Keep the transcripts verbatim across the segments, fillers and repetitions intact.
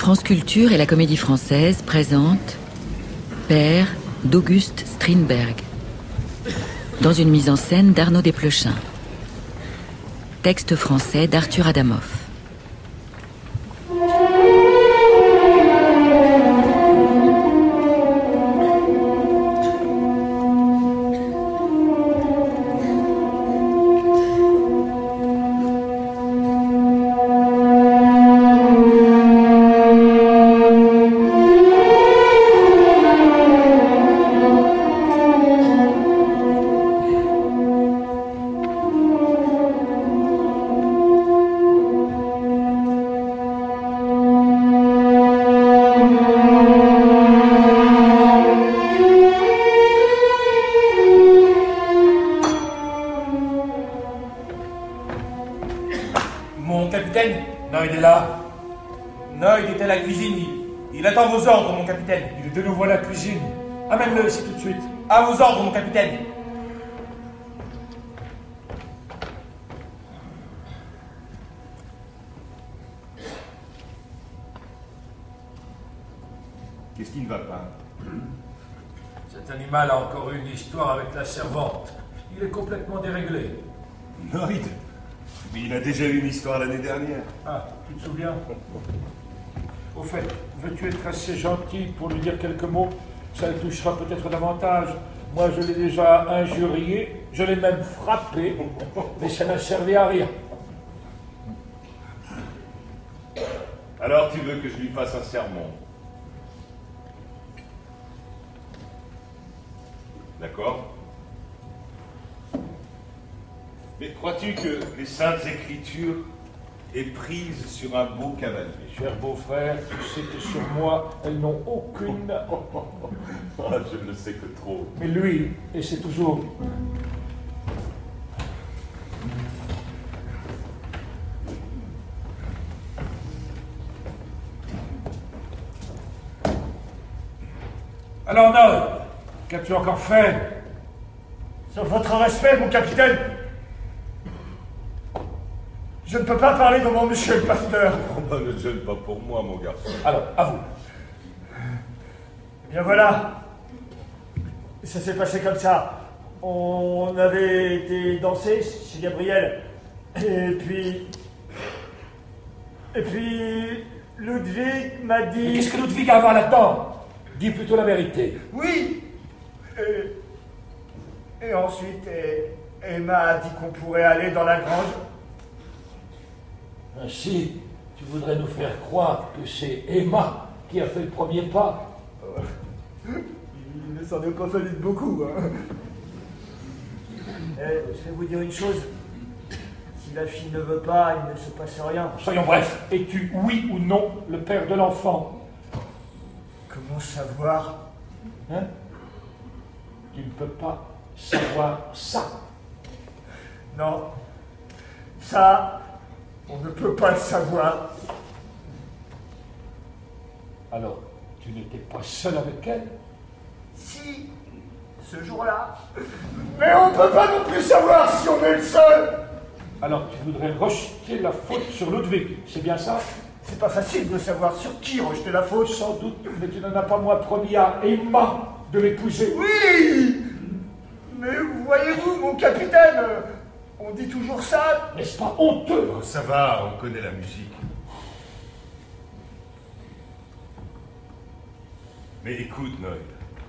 France Culture et la Comédie Française présentent Père d'Auguste Strindberg, dans une mise en scène d'Arnaud Desplechin. Texte français d'Arthur Adamoff. Mon capitaine, Noyd est là. Noyd est à la cuisine. Il, il attend vos ordres, mon capitaine. Il est de nouveau à la cuisine. Amène-le ici tout de suite. À vos ordres, mon capitaine. Qu'est-ce qui ne va pas? Cet animal a encore eu une histoire avec la servante. Il est complètement déréglé. Noyd? Mais il a déjà eu une histoire l'année dernière. Ah, tu te souviens? Au fait, veux-tu être assez gentil pour lui dire quelques mots? Ça le touchera peut-être davantage. Moi, je l'ai déjà injurié, je l'ai même frappé, mais ça n'a servi à rien. Alors tu veux que je lui fasse un sermon? D'accord? Mais crois-tu que les Saintes Écritures aient prise sur un beau cavalier? Cher beau-frère, tu sais que sur moi, elles n'ont aucune... Ah, je ne sais que trop. Mais lui, et c'est toujours... Alors, Noyd, qu'as-tu encore fait? Sur votre respect, mon capitaine, je ne peux pas parler devant monsieur le pasteur. Oh ben, ne gêne pas pour moi, mon garçon. Alors, à vous. Eh bien voilà, ça s'est passé comme ça. On avait été danser chez Gabriel, et puis... Et puis... Ludwig m'a dit... Mais qu'est-ce que Ludwig a à voir là-dedans? Dis plutôt la vérité. Oui. Et, et ensuite, et, Emma a dit qu'on pourrait aller dans la grange. Ainsi, tu voudrais nous faire croire que c'est Emma qui a fait le premier pas? Il ne s'en est pas fallu de beaucoup. Hein. Eh, je vais vous dire une chose. Si la fille ne veut pas, il ne se passe rien. Soyons brefs. Es-tu, oui ou non, le père de l'enfant? Comment savoir? Hein? Tu ne peux pas savoir ça. Non. Ça, on ne peut pas le savoir. Alors, tu n'étais pas seul avec elle? Si, ce jour-là. Mais on ne peut pas non plus savoir si on est le seul. Alors, tu voudrais rejeter la faute sur Ludwig, c'est bien ça? C'est pas facile de savoir sur qui rejeter la faute. Sans doute, mais tu n'en as pas moins promis à Emma de l'épouser. Oui. Mais voyez-vous, mon capitaine, on dit toujours ça. N'est-ce pas honteux? Oh, ça va, on connaît la musique. Mais écoute, Noyd.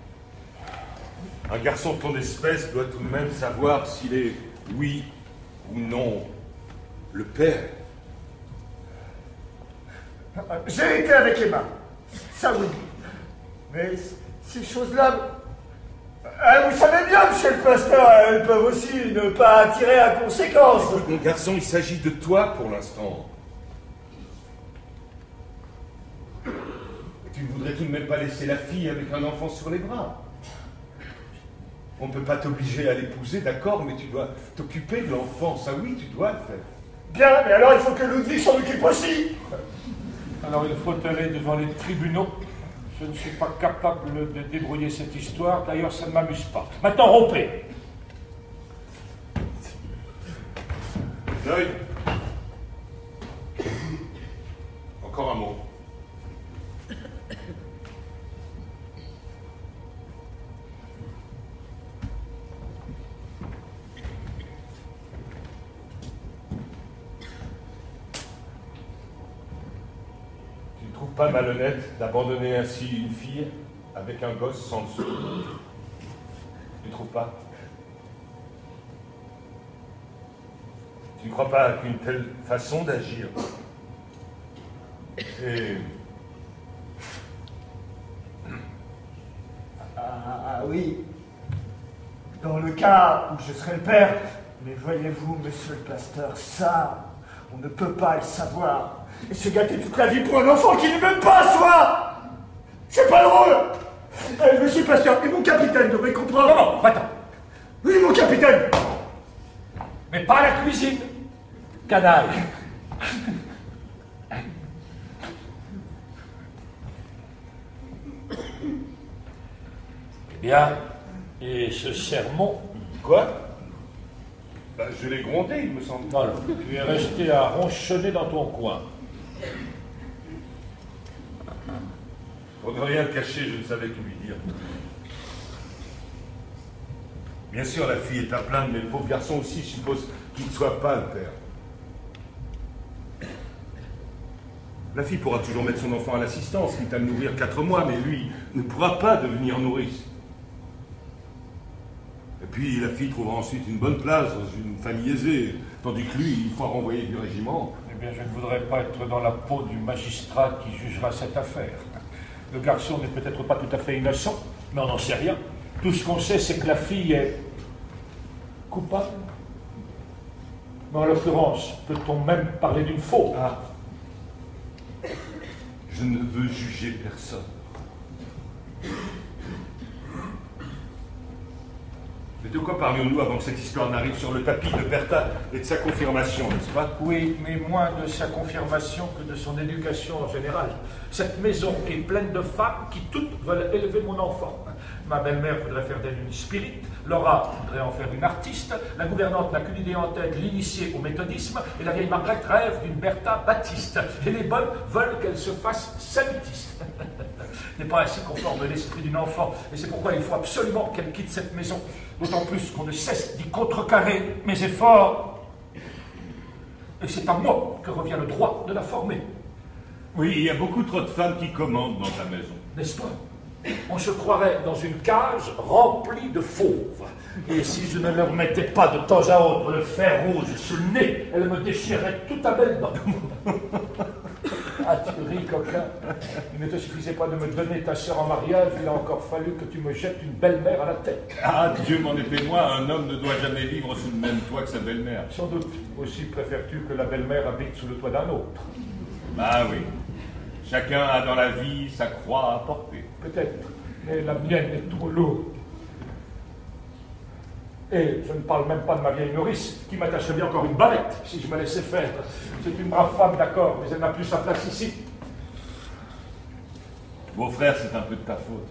Un garçon de ton espèce doit tout de même savoir s'il est, oui ou non, le père. J'ai été avec Emma. Ça oui. Mais ces choses-là... Ah, vous savez bien, monsieur le pasteur, elles peuvent aussi ne pas attirer à conséquence. Écoute, mon garçon, il s'agit de toi pour l'instant. Tu ne voudrais tout de même pas laisser la fille avec un enfant sur les bras. On ne peut pas t'obliger à l'épouser, d'accord, mais tu dois t'occuper de l'enfant. Ça oui, tu dois le faire. Bien, mais alors il faut que Ludwig s'en occupe aussi. Alors il faut aller devant les tribunaux. Je ne suis pas capable de débrouiller cette histoire. D'ailleurs, ça ne m'amuse pas. Maintenant, rompez. Noyd. Encore un mot. trouves pas malhonnête d'abandonner ainsi une fille avec un gosse sans le sou? Tu ne trouves pas? Tu ne crois pas qu'une telle façon d'agir est... Ah, ah oui, dans le cas où je serais le père, mais voyez-vous, monsieur le pasteur, ça, on ne peut pas le savoir. Et se gâter toute la vie pour un enfant qui n'est même pas soi, c'est pas drôle. Eh, monsieur le pasteur, et mon capitaine devrait comprendre. Non, non, attends. Oui, mon capitaine. Mais pas à la cuisine, canaille. Eh bien, et ce sermon? Quoi? Bah, je l'ai grondé, il me semble. Voilà, tu es resté à ronchonner dans ton coin. Pour ne rien cacher, je ne savais que lui dire. Bien sûr, la fille est à plaindre, mais le pauvre garçon aussi, je suppose qu'il ne soit pas le père. La fille pourra toujours mettre son enfant à l'assistance, quitte à le nourrir quatre mois, mais lui ne pourra pas devenir nourrice. Et puis la fille trouvera ensuite une bonne place dans une famille aisée, tandis que lui, il faut renvoyer du régiment. Eh bien, je ne voudrais pas être dans la peau du magistrat qui jugera cette affaire. Le garçon n'est peut-être pas tout à fait innocent, mais on n'en sait rien. Tout ce qu'on sait, c'est que la fille est coupable. Mais en l'occurrence, peut-on même parler d'une faute? Ah. Je ne veux juger personne. Mais de quoi parlions-nous avant que cette histoire n'arrive sur le tapis de Bertha et de sa confirmation, n'est-ce pas? Oui, mais moins de sa confirmation que de son éducation en général. Cette maison est pleine de femmes qui toutes veulent élever mon enfant. Ma belle-mère voudrait faire d'elle une spirite, Laura voudrait en faire une artiste, la gouvernante n'a qu'une idée en tête, l'initier au méthodisme, et la vieille Margrethe rêve d'une Bertha baptiste. Et les bonnes veulent qu'elle se fasse saluttiste. Ce n'est pas ainsi qu'on forme l'esprit d'une enfant, et c'est pourquoi il faut absolument qu'elle quitte cette maison. D'autant plus qu'on ne cesse d'y contrecarrer mes efforts. Et c'est à moi que revient le droit de la former. Oui, il y a beaucoup trop de femmes qui commandent dans ta maison. N'est-ce pas? On se croirait dans une cage remplie de fauves. Et si je ne leur mettais pas de temps à autre le fer rouge sous le nez, elles me déchireraient tout à belle dents. Ah, tu ris, coquin. Il ne te suffisait pas de me donner ta sœur en mariage, il a encore fallu que tu me jettes une belle-mère à la tête. Ah, Dieu m'en est témoin, un homme ne doit jamais vivre sous le même toit que sa belle-mère. Sans doute. Aussi préfères-tu que la belle-mère habite sous le toit d'un autre? Ah oui. Chacun a dans la vie sa croix à porter. Peut-être, mais la mienne est trop lourde. Et je ne parle même pas de ma vieille nourrice, qui m'attacherait bien encore une barrette, si je me laissais faire. C'est une brave femme, d'accord, mais elle n'a plus sa place ici. Beau-frère, c'est un peu de ta faute.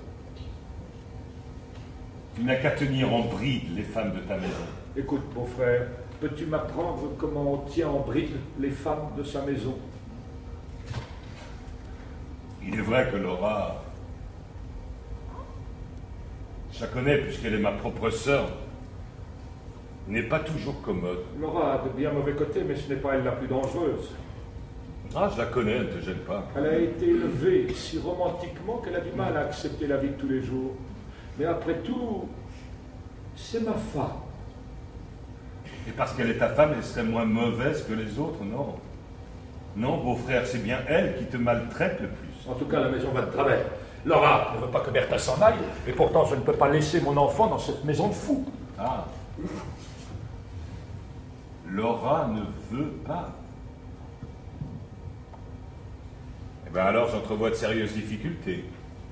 Tu n'as qu'à tenir en bride les femmes de ta maison. Écoute, beau-frère, peux-tu m'apprendre comment on tient en bride les femmes de sa maison? Il est vrai que Laura, je la connais puisqu'elle est ma propre sœur, n'est pas toujours commode. Laura a de bien mauvais côtés, mais ce n'est pas elle la plus dangereuse. Ah, je la connais, elle ne te gêne pas. Elle a été élevée si romantiquement qu'elle a du mal à accepter la vie de tous les jours. Mais après tout, c'est ma femme. Et parce qu'elle est ta femme, elle serait moins mauvaise que les autres, non. Non, beau-frère, c'est bien elle qui te maltraite le plus. En tout cas, la maison va de travers. Laura ne veut pas que Bertha s'en aille, et pourtant je ne peux pas laisser mon enfant dans cette maison de fous. Ah. Laura ne veut pas. Eh bien alors, j'entrevois de sérieuses difficultés.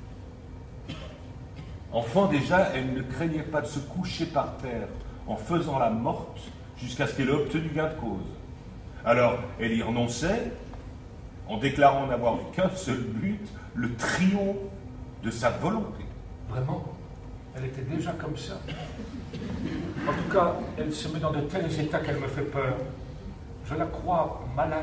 Enfant déjà, elle ne craignait pas de se coucher par terre en faisant la morte jusqu'à ce qu'elle ait obtenu gain de cause. Alors, elle y renonçait en déclarant n'avoir eu qu'un seul but, le triomphe de sa volonté. Vraiment? Elle était déjà comme ça? En tout cas, elle se met dans de tels états qu'elle me fait peur. Je la crois malade.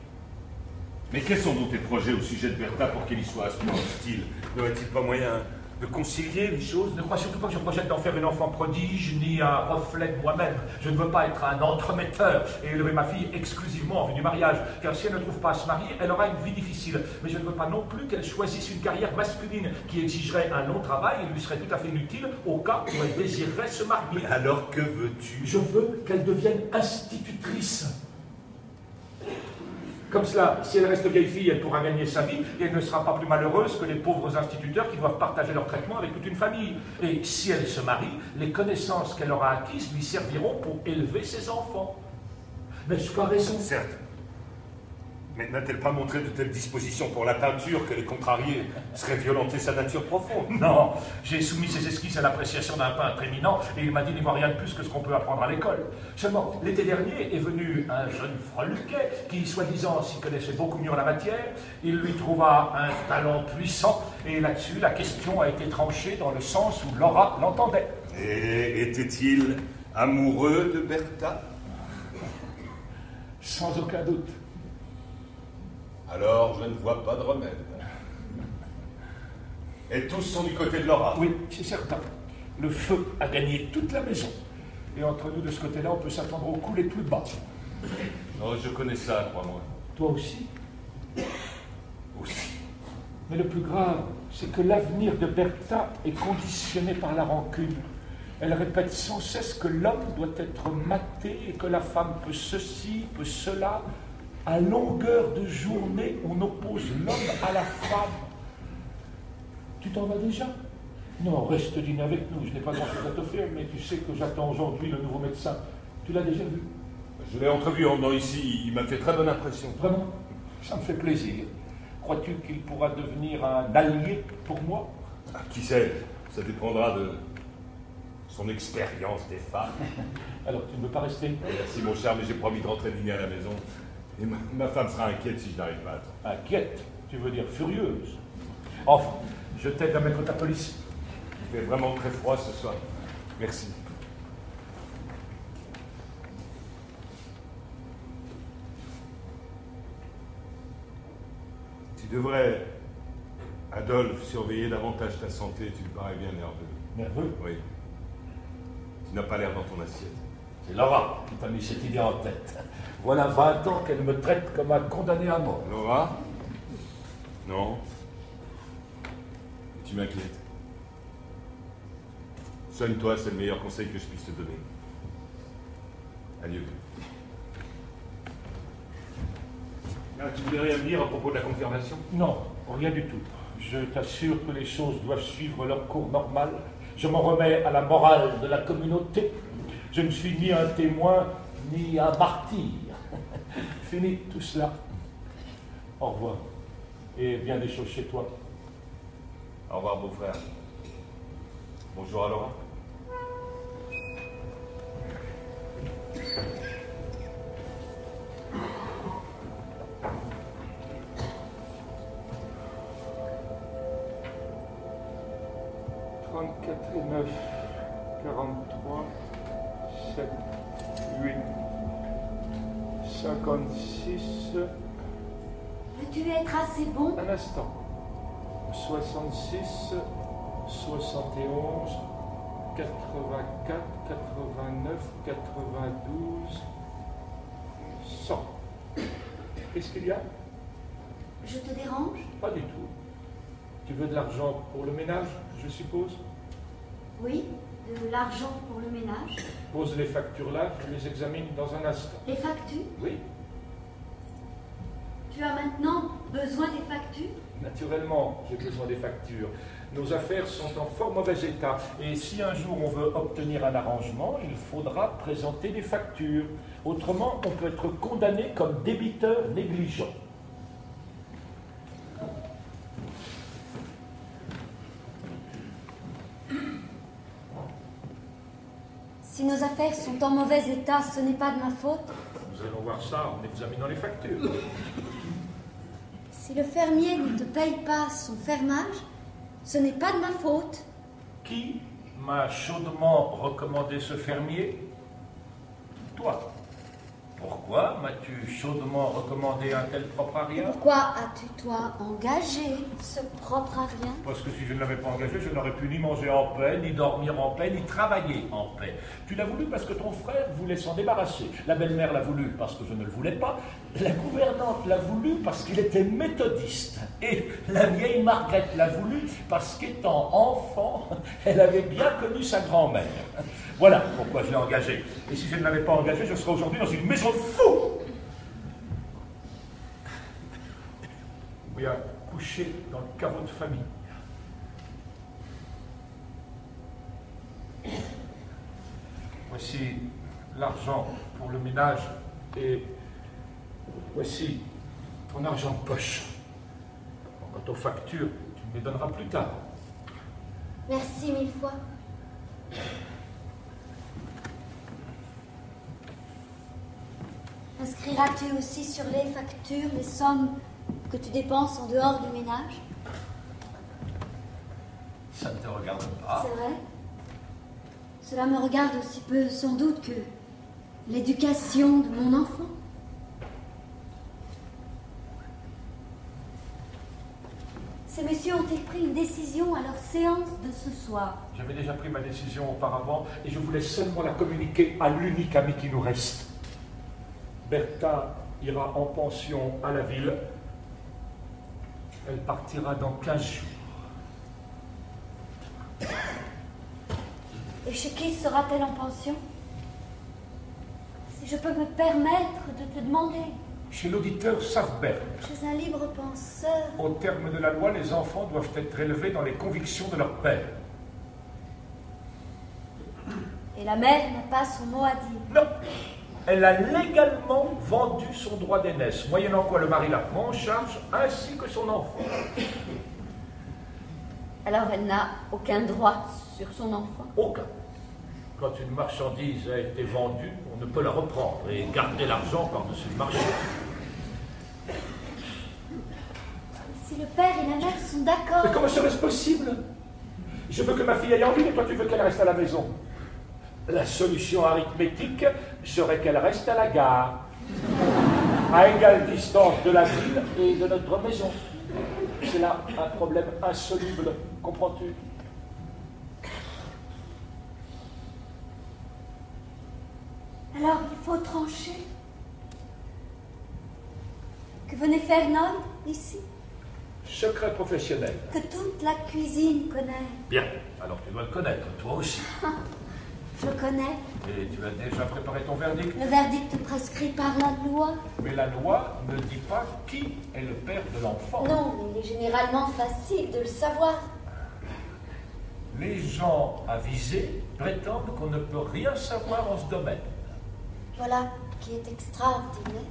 Mais quels sont donc tes projets au sujet de Bertha pour qu'elle y soit à ce point hostile? N'aurait-il pas moyen de concilier les choses. Ne crois surtout pas que je projette d'en faire une enfant prodige, ni un reflet de moi-même. Je ne veux pas être un entremetteur et élever ma fille exclusivement en vue du mariage, car si elle ne trouve pas à se marier, elle aura une vie difficile. Mais je ne veux pas non plus qu'elle choisisse une carrière masculine qui exigerait un long travail et lui serait tout à fait inutile au cas où elle désirerait se marier. Mais alors que veux-tu? Je veux qu'elle devienne institutrice. Comme cela, si elle reste vieille fille, elle pourra gagner sa vie et elle ne sera pas plus malheureuse que les pauvres instituteurs qui doivent partager leur traitement avec toute une famille. Et si elle se marie, les connaissances qu'elle aura acquises lui serviront pour élever ses enfants. N'ai-je pas raison? Certes. Mais n'a-t-elle pas montré de telles dispositions pour la peinture que les contrariés seraient violenter sa nature profonde? Non, j'ai soumis ces esquisses à l'appréciation d'un peintre éminent et il m'a dit n'y voir rien de plus que ce qu'on peut apprendre à l'école. Seulement, l'été dernier est venu un jeune freluquet qui, soi-disant, s'y connaissait beaucoup mieux en la matière. Il lui trouva un talent puissant et là-dessus, la question a été tranchée dans le sens où Laura l'entendait. Et était-il amoureux de Bertha? Sans aucun doute. Alors, je ne vois pas de remède. Et tous sont du côté de Laura. Oui, c'est certain. Le feu a gagné toute la maison. Et entre nous, de ce côté-là, on peut s'attendre aux coups les plus bas. Oh, je connais ça, crois-moi. Toi aussi? Aussi. Mais le plus grave, c'est que l'avenir de Bertha est conditionné par la rancune. Elle répète sans cesse que l'homme doit être maté et que la femme peut ceci, peut cela. À longueur de journée, on oppose l'homme à la femme. Tu t'en vas déjà? Non, reste dîner avec nous. Je n'ai pas grand-chose à t'offrir, mais tu sais que j'attends aujourd'hui le nouveau médecin. Tu l'as déjà vu? Je l'ai entrevu en venant ici. Il m'a fait très bonne impression. Vraiment? Ça me fait plaisir. Crois-tu qu'il pourra devenir un allié pour moi? Ah, qui sait? Ça dépendra de son expérience des femmes. Alors, tu ne veux pas rester? Merci, mon cher, mais j'ai promis de rentrer dîner à la maison. Et ma, ma femme sera inquiète si je n'arrive pas à temps. Inquiète? Tu veux dire furieuse? Enfin, je t'aide à mettre ta police. Il fait vraiment très froid ce soir. Merci. Tu devrais, Adolphe, surveiller davantage ta santé. Tu me parais bien nerveux. Nerveux? Oui. Tu n'as pas l'air dans ton assiette. C'est Laura qui t'a mis cette idée en tête. Voilà vingt ans qu'elle me traite comme un condamné à mort. Laura? Non. Tu m'inquiètes. Soigne-toi, c'est le meilleur conseil que je puisse te donner. Adieu. Ah, tu voulais rien me dire à propos de la confirmation? Non, rien du tout. Je t'assure que les choses doivent suivre leur cours normal. Je m'en remets à la morale de la communauté. Je ne suis ni un témoin, ni un martyr. Fini tout cela. Au revoir. Et bien des choses chez toi. Au revoir, beau-frère. Bonjour à Laura. trente-quatre et neuf, quarante-trois, sept, huit, cinquante-six. Veux-tu être assez bon? Un instant. soixante-six, soixante et onze, quatre-vingt-quatre, quatre-vingt-neuf, quatre-vingt-douze, cent. Qu'est-ce qu'il y a? Je te dérange? Pas du tout. Tu veux de l'argent pour le ménage, je suppose? Oui, de l'argent pour le ménage. Pose les factures là, je les examine dans un instant. Les factures? Oui, Tu as maintenant besoin des factures? naturellement, j'ai besoin des factures. Nos affaires sont en fort mauvais état. Et si un jour on veut obtenir un arrangement, il faudra présenter des factures. Autrement, on peut être condamné comme débiteur négligent. Si nos affaires sont en mauvais état, ce n'est pas de ma faute. Nous allons voir ça en examinant les factures. Si le fermier ne te paye pas son fermage, ce n'est pas de ma faute. Qui m'a chaudement recommandé ce fermier? Toi. Pourquoi? Pourquoi m'as-tu chaudement recommandé un tel propre à rien? Pourquoi as-tu, toi, engagé ce propre à rien? Parce que si je ne l'avais pas engagé, je n'aurais pu ni manger en paix, ni dormir en paix, ni travailler en paix. Tu l'as voulu parce que ton frère voulait s'en débarrasser. La belle-mère l'a voulu parce que je ne le voulais pas. La gouvernante l'a voulu parce qu'il était méthodiste. Et la vieille Margrethe l'a voulu parce qu'étant enfant, elle avait bien connu sa grand-mère. Voilà pourquoi je l'ai engagé. Et si je ne l'avais pas engagé, je serais aujourd'hui dans une maison de fous. Ou bien couché dans le caveau de famille. Voici l'argent pour le ménage et voici ton argent de poche. Bon, quant aux factures, tu me les donneras plus tard. Merci mille fois. Inscriras-tu aussi sur les factures les sommes que tu dépenses en dehors du ménage? Ça ne te regarde pas. C'est vrai. Cela me regarde aussi peu sans doute que l'éducation de mon enfant. Ces messieurs ont-ils pris une décision à leur séance de ce soir? J'avais déjà pris ma décision auparavant et je voulais seulement la communiquer à l'unique ami qui nous reste. Bertha ira en pension à la ville. Elle partira dans quinze jours. Et chez qui sera-t-elle en pension? Si je peux me permettre de te demander. Chez l'auditeur Sarberg. Chez un libre penseur. Au terme de la loi, les enfants doivent être élevés dans les convictions de leur père. Et la mère n'a pas son mot à dire. Non. Elle a légalement vendu son droit d'aînesse, moyennant quoi le mari la prend en charge, ainsi que son enfant. Alors elle n'a aucun droit sur son enfant? Aucun. Quand une marchandise a été vendue, on ne peut la reprendre et garder l'argent par-dessus le marché. Si le père et la mère sont d'accord... Mais comment serait-ce possible? Je veux que ma fille aille en ville et toi tu veux qu'elle reste à la maison. La solution arithmétique serait qu'elle reste à la gare, à égale distance de la ville et de notre maison. C'est là un problème insoluble, comprends-tu? Alors il faut trancher. Que venait faire Nod ici? Secret professionnel. Que toute la cuisine connaît. Bien, alors tu dois le connaître, toi aussi. Je connais. Et tu as déjà préparé ton verdict? Le verdict prescrit par la loi. Mais la loi ne dit pas qui est le père de l'enfant. Non, mais il est généralement facile de le savoir. Les gens avisés prétendent qu'on ne peut rien savoir en ce domaine. Voilà qui est extraordinaire.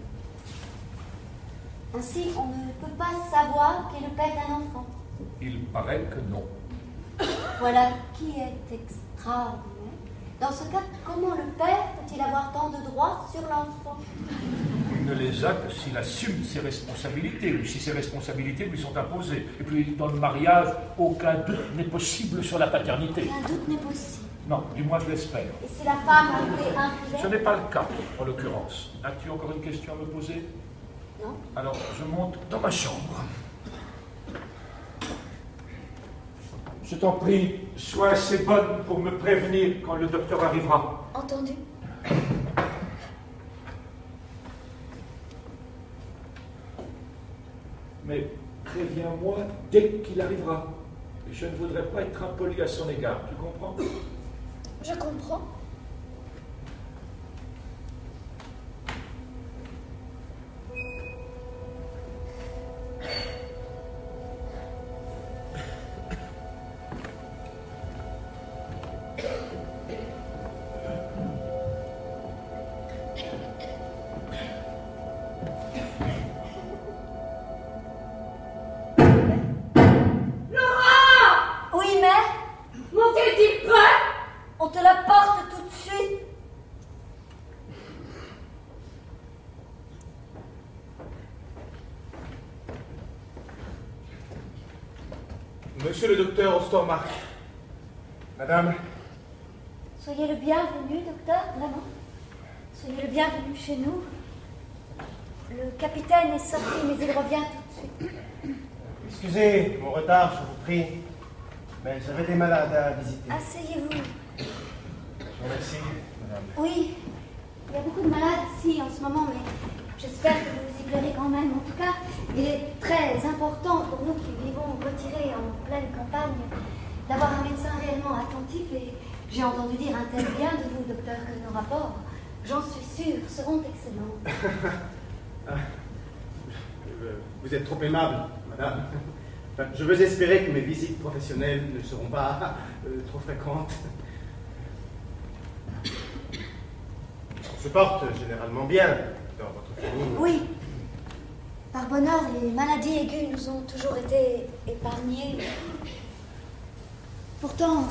Ainsi, on ne peut pas savoir qui est le père d'un enfant. Il paraît que non. Voilà qui est extraordinaire. Dans ce cas, comment le père peut-il avoir tant de droits sur l'enfant? Il ne les a que s'il assume ses responsabilités, ou si ses responsabilités lui sont imposées. Et puis, dans le mariage, aucun doute n'est possible sur la paternité. Aucun doute n'est possible. Non, du moins je l'espère. Et si la femme a été infidèle? Ce n'est pas le cas, en l'occurrence. As-tu encore une question à me poser? Non. Alors, je monte dans ma chambre. Je t'en prie, sois assez bonne pour me prévenir quand le docteur arrivera. Entendu. Mais préviens-moi dès qu'il arrivera. Je ne voudrais pas être impoli à son égard, tu comprends? Je comprends. Monsieur le docteur Ostermark. Madame. Soyez le bienvenu, docteur, vraiment. Soyez le bienvenu chez nous. Le capitaine est sorti, mais il revient tout de suite. Excusez mon retard, je vous prie. Mais j'avais des malades à visiter. Asseyez-vous. Je vous remercie, madame. Oui, il y a beaucoup de malades ici en ce moment, mais j'espère que vous y plairez quand même. En tout cas, il est très important pour nous qui vivons retirés en pleine campagne d'avoir un médecin réellement attentif. Et j'ai entendu dire un tel bien de vous, docteur, que nos rapports, j'en suis sûre, seront excellents. Vous êtes trop aimable, madame. Enfin, je veux espérer que mes visites professionnelles ne seront pas euh, trop fréquentes. On se porte généralement bien dans votre famille. Oui. Par bonheur, les maladies aiguës nous ont toujours été épargnées. Pourtant,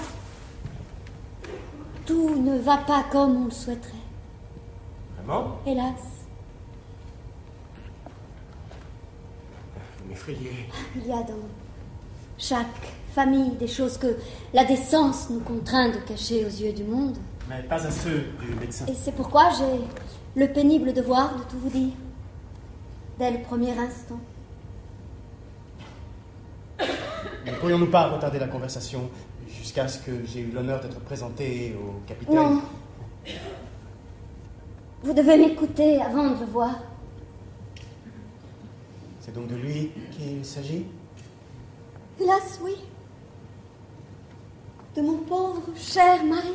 tout ne va pas comme on le souhaiterait. Vraiment? Hélas. Vous m'effrayez. Il y a dans chaque famille des choses que la décence nous contraint de cacher aux yeux du monde. Mais pas à ceux du médecin. Et c'est pourquoi j'ai le pénible devoir de tout vous dire, dès le premier instant. Ne pourrions-nous pas retarder la conversation jusqu'à ce que j'ai eu l'honneur d'être présenté au capitaine? Non. Vous devez m'écouter avant de le voir. C'est donc de lui qu'il s'agit? Hélas, oui. De mon pauvre, cher mari.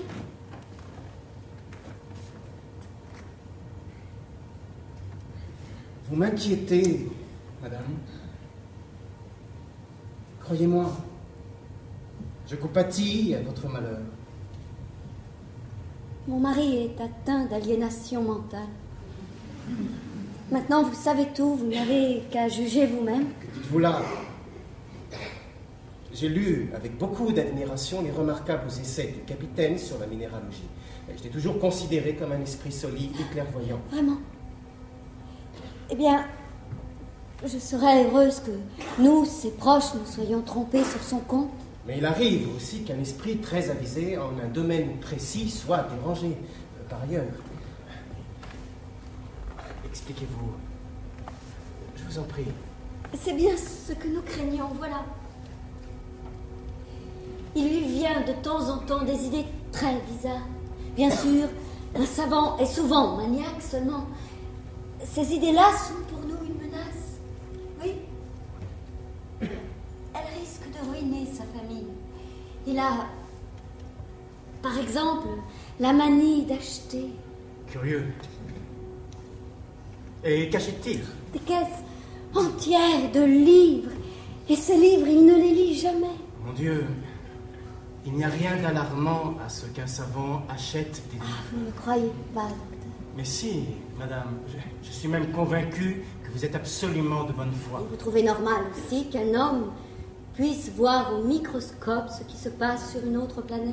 Vous m'inquiétez, madame. Croyez-moi, je compatis à votre malheur. Mon mari est atteint d'aliénation mentale. Maintenant, vous savez tout, vous n'avez qu'à juger vous-même. Que dites-vous là? J'ai lu avec beaucoup d'admiration les remarquables essais du capitaine sur la minéralogie. Je l'ai toujours considéré comme un esprit solide et clairvoyant. Vraiment? Eh bien, je serais heureuse que nous, ses proches, nous soyons trompés sur son compte. Mais il arrive aussi qu'un esprit très avisé en un domaine précis soit dérangé. Par ailleurs, expliquez-vous. Je vous en prie. C'est bien ce que nous craignons, voilà. Il lui vient de temps en temps des idées très bizarres. Bien sûr, un savant est souvent maniaque, seulement ces idées-là sont pour nous une menace. Oui. Elles risquent de ruiner sa famille. Il a, par exemple, la manie d'acheter. Curieux. Et qu'achète-t-il? Des caisses entières de livres. Et ces livres, il ne les lit jamais. Mon Dieu, il n'y a rien d'alarmant à ce qu'un savant achète des livres. Vous ne croyez pas, docteur? Mais si, madame, je, je suis même convaincu que vous êtes absolument de bonne foi. Et vous trouvez normal aussi qu'un homme puisse voir au microscope ce qui se passe sur une autre planète?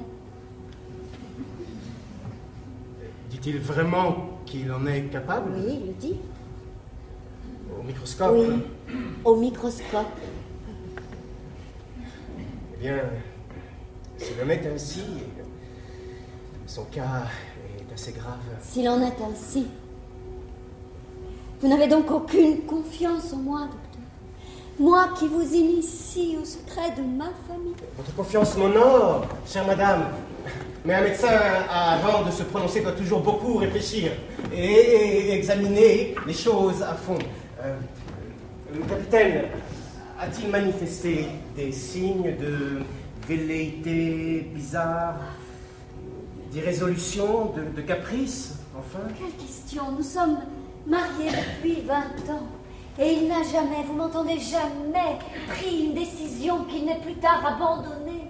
Dit-il vraiment qu'il en est capable? Oui, il le dit. Au microscope? Oui, au microscope. Eh bien, s'il en est ainsi, son cas est assez grave. S'il en est ainsi, vous n'avez donc aucune confiance en moi, docteur? Moi qui vous initie au secret de ma famille. Votre confiance m'honore, chère madame. Mais un médecin, avant de se prononcer, doit toujours beaucoup réfléchir et, et examiner les choses à fond. Euh, le capitaine a-t-il manifesté des signes de velléité bizarre, d'irrésolution, de, de caprice, enfin? Quelle question! Nous sommes mariés depuis vingt ans. Et il n'a jamais, vous m'entendez, jamais pris une décision qu'il n'ait plus tard abandonnée.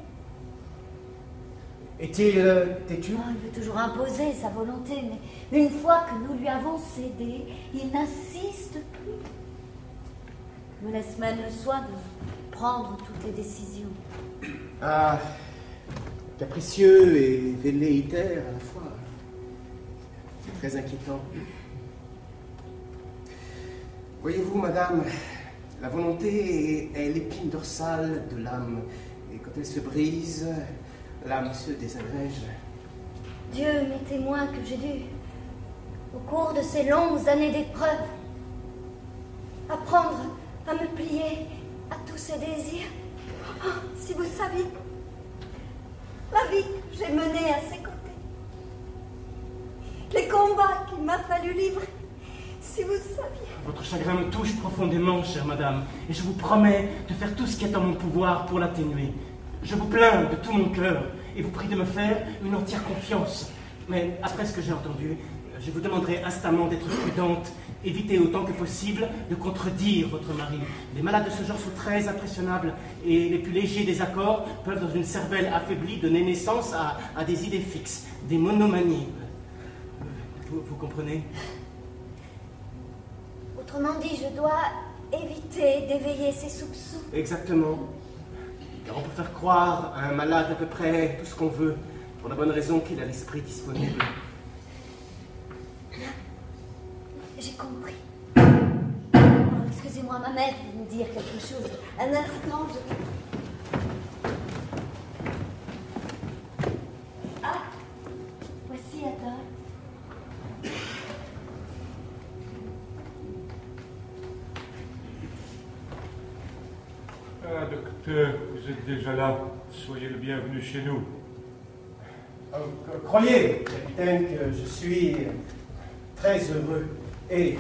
Est-il euh, têtu? Oh, il veut toujours imposer sa volonté, mais une fois que nous lui avons cédé, il n'insiste plus. Il me laisse même le soin de prendre toutes les décisions. Ah, capricieux et velléitaire à la fois. C'est très inquiétant. Voyez-vous, madame, la volonté est, est l'épine dorsale de l'âme. Et quand elle se brise, l'âme se désagrège. Dieu m'est témoin que j'ai dû, au cours de ces longues années d'épreuves, apprendre à me plier à tous ses désirs. Oh, si vous saviez la vie que j'ai menée à ses côtés, les combats qu'il m'a fallu livrer, si vous saviez. Votre chagrin me touche profondément, chère madame, et je vous promets de faire tout ce qui est en mon pouvoir pour l'atténuer. Je vous plains de tout mon cœur et vous prie de me faire une entière confiance. Mais après ce que j'ai entendu, je vous demanderai instamment d'être prudente. Évitez autant que possible de contredire votre mari. Les malades de ce genre sont très impressionnables et les plus légers désaccords peuvent, dans une cervelle affaiblie, donner naissance à, à des idées fixes, des monomanies. Vous, vous comprenez? Autrement dit, je dois éviter d'éveiller ses soupçons. Exactement. Car on peut faire croire à un malade à peu près tout ce qu'on veut, pour la bonne raison qu'il a l'esprit disponible. J'ai compris. Oh, excusez-moi, ma mère veut me dire quelque chose. Un instant, je... Ah, voici Adolphe. Ah, docteur, vous êtes déjà là. Soyez le bienvenu chez nous. Euh, croyez, capitaine, que je suis très heureux et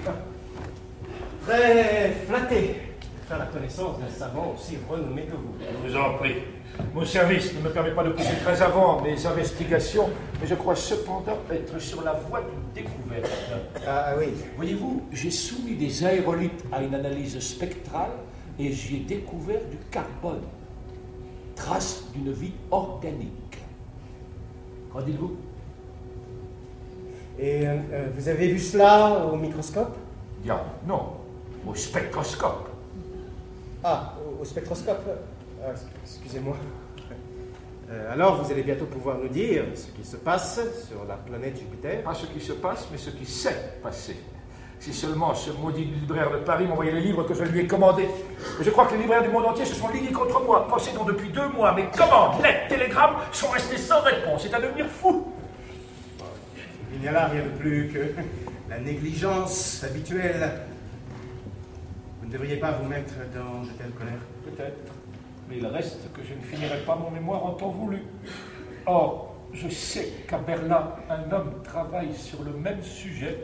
très flatté de faire la connaissance d'un savant aussi renommé que vous. Je vous en prie. Mon service ne me permet pas de pousser très avant mes investigations, mais je crois cependant être sur la voie d'une découverte. Ah, ah oui. Voyez-vous, j'ai soumis des aérolithes à une analyse spectrale et j'y ai découvert du carbone. Trace d'une vie organique. Qu'en dites-vous? Et euh, euh, vous avez vu cela au microscope? Bien, non. Au spectroscope. Ah, au, au spectroscope. Ah, excusez-moi. Euh, alors, vous allez bientôt pouvoir nous dire ce qui se passe sur la planète Jupiter. Pas ce qui se passe, mais ce qui s'est passé. Si seulement ce maudit libraire de Paris m'envoyait les livres que je lui ai commandés. Mais je crois que les libraires du monde entier se sont ligués contre moi, possédant depuis deux mois mes commandes, lettres, télégrammes sont restés sans réponse. C'est à devenir fou. Il n'y a là rien de plus que la négligence habituelle. Vous ne devriez pas vous mettre dans de telles colères. Peut-être. Mais il reste que je ne finirai pas mon mémoire en temps voulu. Or, je sais qu'à Berlin, un homme travaille sur le même sujet.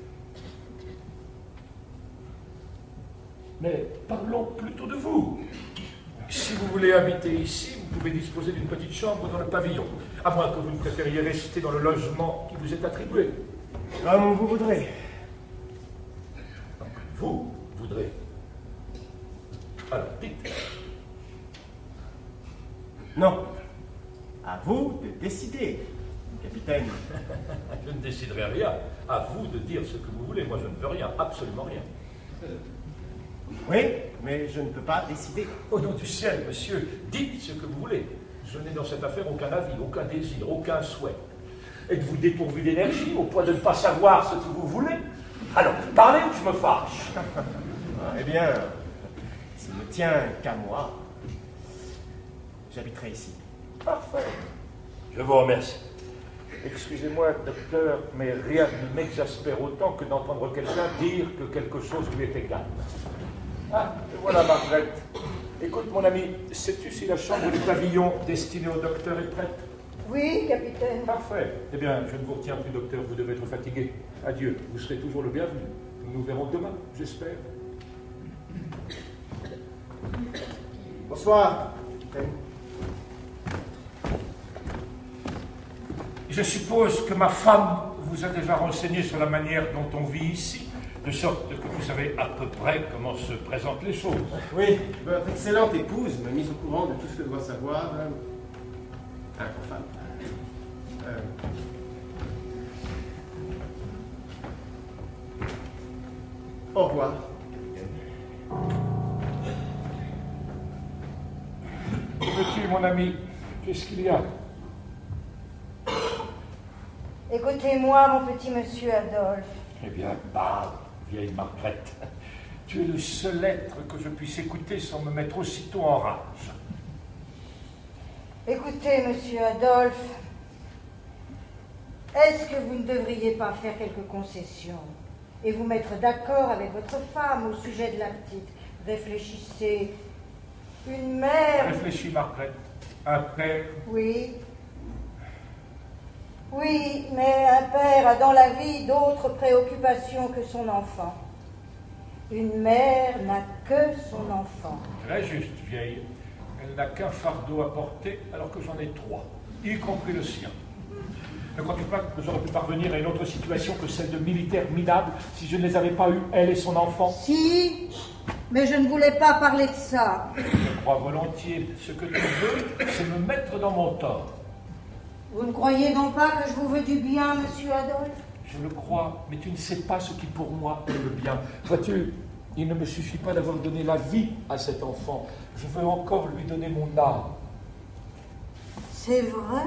Mais parlons plutôt de vous. Si vous voulez habiter ici, vous pouvez disposer d'une petite chambre dans le pavillon, à moins que vous ne préfériez rester dans le logement qui vous est attribué. Comme vous voudrez. Donc, vous voudrez. Alors, dites. Non. À vous de décider, capitaine. Je ne déciderai rien. À vous de dire ce que vous voulez. Moi, je ne veux rien, absolument rien. Oui, mais je ne peux pas décider. Au nom du ciel, monsieur, dites ce que vous voulez. Je n'ai dans cette affaire aucun avis, aucun désir, aucun souhait. Êtes-vous dépourvu d'énergie au point de ne pas savoir ce que vous voulez? Alors, parlez ou je me fâche. Eh bien, s'il ne tient qu'à moi, j'habiterai ici. Parfait. Je vous remercie. Excusez-moi, docteur, mais rien ne m'exaspère autant que d'entendre quelqu'un dire que quelque chose lui est égal. Ah, et voilà Margaret. Écoute, mon ami, sais-tu si la chambre du pavillon destinée au docteur est prête? Oui, capitaine. Parfait. Eh bien, je ne vous retiens plus, docteur, vous devez être fatigué. Adieu, vous serez toujours le bienvenu. Nous nous verrons demain, j'espère. Bonsoir, capitaine. Je suppose que ma femme vous a déjà renseigné sur la manière dont on vit ici, de sorte que vous savez à peu près comment se présentent les choses. Oui, votre excellente épouse m'a mis au courant de tout ce que je dois savoir. Un profane. Euh... Au revoir, capitaine. Que veux-tu, mon ami? Qu'est-ce qu'il y a? Écoutez-moi, mon petit monsieur Adolphe. Eh bien, bah, vieille Margaret, tu es le seul être que je puisse écouter sans me mettre aussitôt en rage. Écoutez, monsieur Adolphe, est-ce que vous ne devriez pas faire quelques concessions? et vous mettre d'accord avec votre femme au sujet de la petite. Réfléchissez. Une mère... Réfléchis, Margaret. Un père... Oui. Oui, mais un père a dans la vie d'autres préoccupations que son enfant. Une mère n'a que son enfant. Très juste, vieille. Elle n'a qu'un fardeau à porter, alors que j'en ai trois, y compris le sien. Ne crois-tu pas que j'aurais pu parvenir à une autre situation que celle de militaire minable si je ne les avais pas eu, elle et son enfant? Si, mais je ne voulais pas parler de ça. Je crois volontiers. Ce que tu veux, c'est me mettre dans mon tort. Vous ne croyez donc pas que je vous veux du bien, monsieur Adolphe? Je le crois, mais tu ne sais pas ce qui pour moi est le bien. Vois-tu, il ne me suffit pas d'avoir donné la vie à cet enfant. Je veux encore lui donner mon âme. C'est vrai?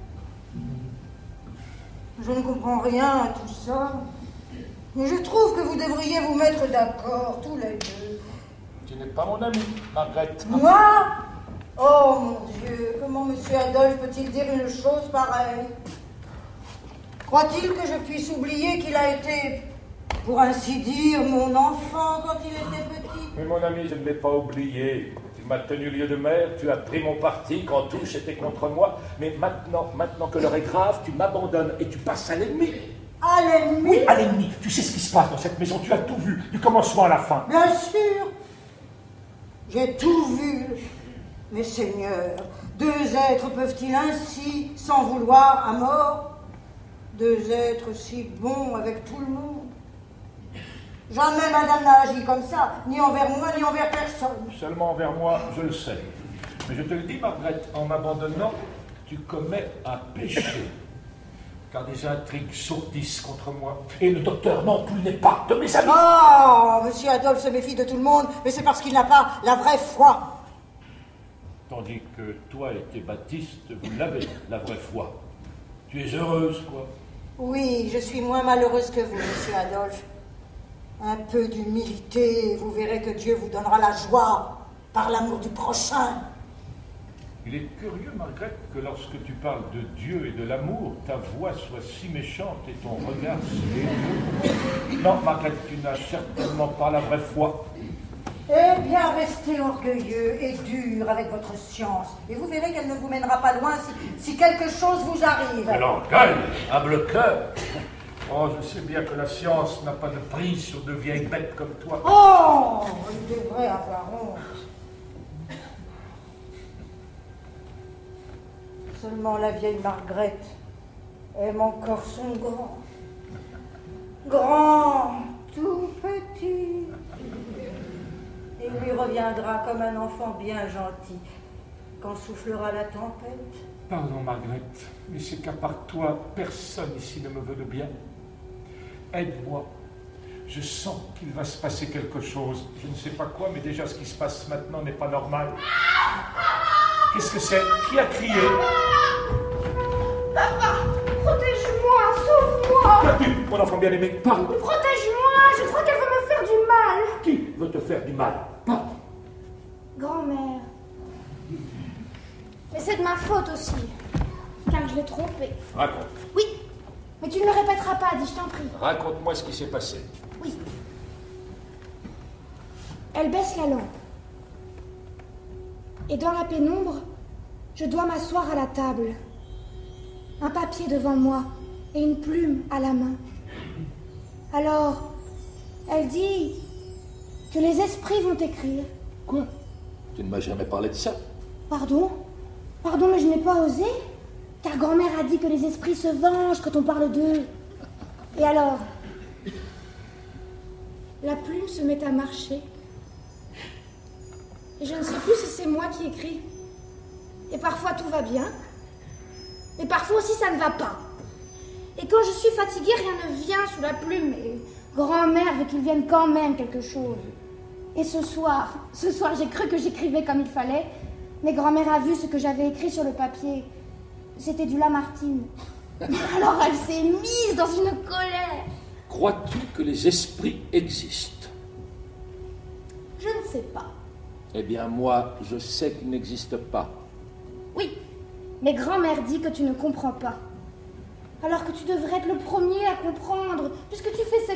Je ne comprends rien à tout ça. Mais je trouve que vous devriez vous mettre d'accord, tous les deux. Tu n'es pas mon ami, Margaret. Moi? Oh mon Dieu, comment monsieur Adolphe peut-il dire une chose pareille? Croit-il que je puisse oublier qu'il a été, pour ainsi dire, mon enfant quand il était petit? Mais mon ami, je ne l'ai pas oublié. Tu m'as tenu lieu de mère, tu as pris mon parti quand tous étaient contre moi. Mais maintenant, maintenant que l'heure est grave, tu m'abandonnes et tu passes à l'ennemi. À l'ennemi? Oui, à l'ennemi. Tu sais ce qui se passe dans cette maison, tu as tout vu, du commencement à la fin. Bien sûr. J'ai tout vu. Mais Seigneur, deux êtres peuvent-ils ainsi s'en vouloir à mort? Deux êtres si bons avec tout le monde. Jamais madame n'a agi comme ça, ni envers moi, ni envers personne. Seulement envers moi, je le sais. Mais je te le dis, Margaret, en m'abandonnant, tu commets un péché. Car des intrigues sourdissent contre moi. Et le docteur non plus n'est pas de mes amis. Oh, monsieur Adolphe se méfie de tout le monde, mais c'est parce qu'il n'a pas la vraie foi. Tandis que toi et tes baptistes, vous l'avez, la vraie foi. Tu es heureuse, quoi. Oui, je suis moins malheureuse que vous, monsieur Adolphe. Un peu d'humilité, et vous verrez que Dieu vous donnera la joie par l'amour du prochain. Il est curieux, Margaret, que lorsque tu parles de Dieu et de l'amour, ta voix soit si méchante et ton regard si haineux. Non, Margaret, tu n'as certainement pas la vraie foi. Eh bien, restez orgueilleux et dur avec votre science, et vous verrez qu'elle ne vous mènera pas loin si, si quelque chose vous arrive. Quel orgueil, humble cœur. Oh, je sais bien que la science n'a pas de prise sur de vieilles bêtes comme toi. Oh, il devrait avoir honte. Seulement la vieille Margaret aime encore son grand. Grand, tout petit. Il lui reviendra comme un enfant bien gentil quand soufflera la tempête. Pardon, Margaret, mais c'est qu'à part toi, personne ici ne me veut de bien. Aide-moi. Je sens qu'il va se passer quelque chose. Je ne sais pas quoi, mais déjà ce qui se passe maintenant n'est pas normal. Qu'est-ce que c'est? Qui a crié? Papa, protège-moi, sauve-moi. Qu'as-tu, mon enfant bien-aimé? Parle. Protège-moi, je crois qu'elle veut me faire du mal. Qui veut te faire du mal? Parle. Grand-mère. Mais c'est de ma faute aussi, car je l'ai trompée. Raconte. Oui, mais tu ne le répéteras pas, dis, je t'en prie. Raconte-moi ce qui s'est passé. Oui. Elle baisse la lampe. Et dans la pénombre, je dois m'asseoir à la table. Un papier devant moi et une plume à la main. Alors, elle dit que les esprits vont écrire. Quoi? Tu ne m'as jamais parlé de ça. Pardon? Pardon, mais je n'ai pas osé, car grand-mère a dit que les esprits se vengent quand on parle d'eux. Et alors, la plume se met à marcher. Et je ne sais plus si c'est moi qui écris. Et parfois tout va bien, mais parfois aussi ça ne va pas. Et quand je suis fatiguée, rien ne vient sous la plume. Et grand-mère veut qu'il vienne quand même quelque chose. Et ce soir, ce soir, j'ai cru que j'écrivais comme il fallait. Mais grand-mère a vu ce que j'avais écrit sur le papier. C'était du Lamartine. Alors elle s'est mise dans une colère. Crois-tu que les esprits existent? Je ne sais pas. Eh bien, moi, je sais qu'ils n'existent pas. Oui, mais grand-mère dit que tu ne comprends pas. Alors que tu devrais être le premier à comprendre, puisque tu fais cette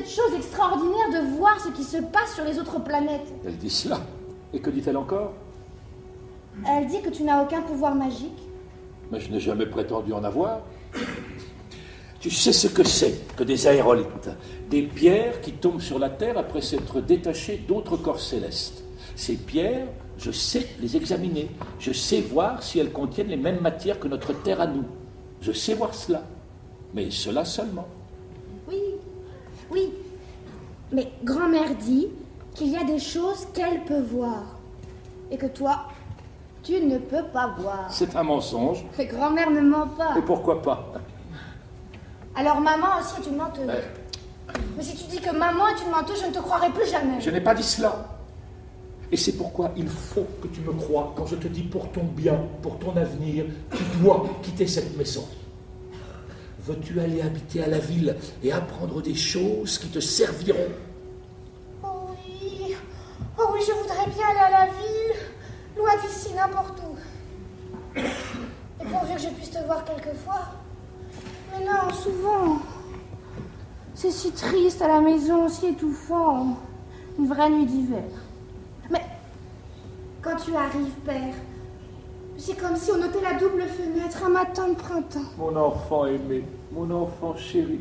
cette chose extraordinaire de voir ce qui se passe sur les autres planètes. Elle dit cela. Et que dit-elle encore? Elle dit que tu n'as aucun pouvoir magique. Mais je n'ai jamais prétendu en avoir. Tu sais ce que c'est que des aérolithes, des pierres qui tombent sur la Terre après s'être détachées d'autres corps célestes. Ces pierres, je sais les examiner. Je sais voir si elles contiennent les mêmes matières que notre Terre à nous. Je sais voir cela. Mais cela seulement. Oui, oui. Mais grand-mère dit qu'il y a des choses qu'elle peut voir. Et que toi, tu ne peux pas voir. C'est un mensonge. Mais grand-mère ne ment pas. Et pourquoi pas? Alors maman aussi est une menteuse. Mais, Mais si tu dis que maman est une menteuse, je ne te croirai plus jamais. je n'ai pas dit cela. Et c'est pourquoi il faut que tu me crois quand je te dis pour ton bien, pour ton avenir, tu dois quitter cette maison. Veux-tu aller habiter à la ville et apprendre des choses qui te serviront? Oh oui, oh oui, je voudrais bien aller à la ville, loin d'ici, n'importe où. Et pourvu que je puisse te voir quelquefois. Mais non, souvent. C'est si triste à la maison, si étouffant. Une vraie nuit d'hiver. Mais quand tu arrives, père, c'est comme si on ôtait la double fenêtre un matin de printemps. Mon enfant aimé, mon enfant chéri.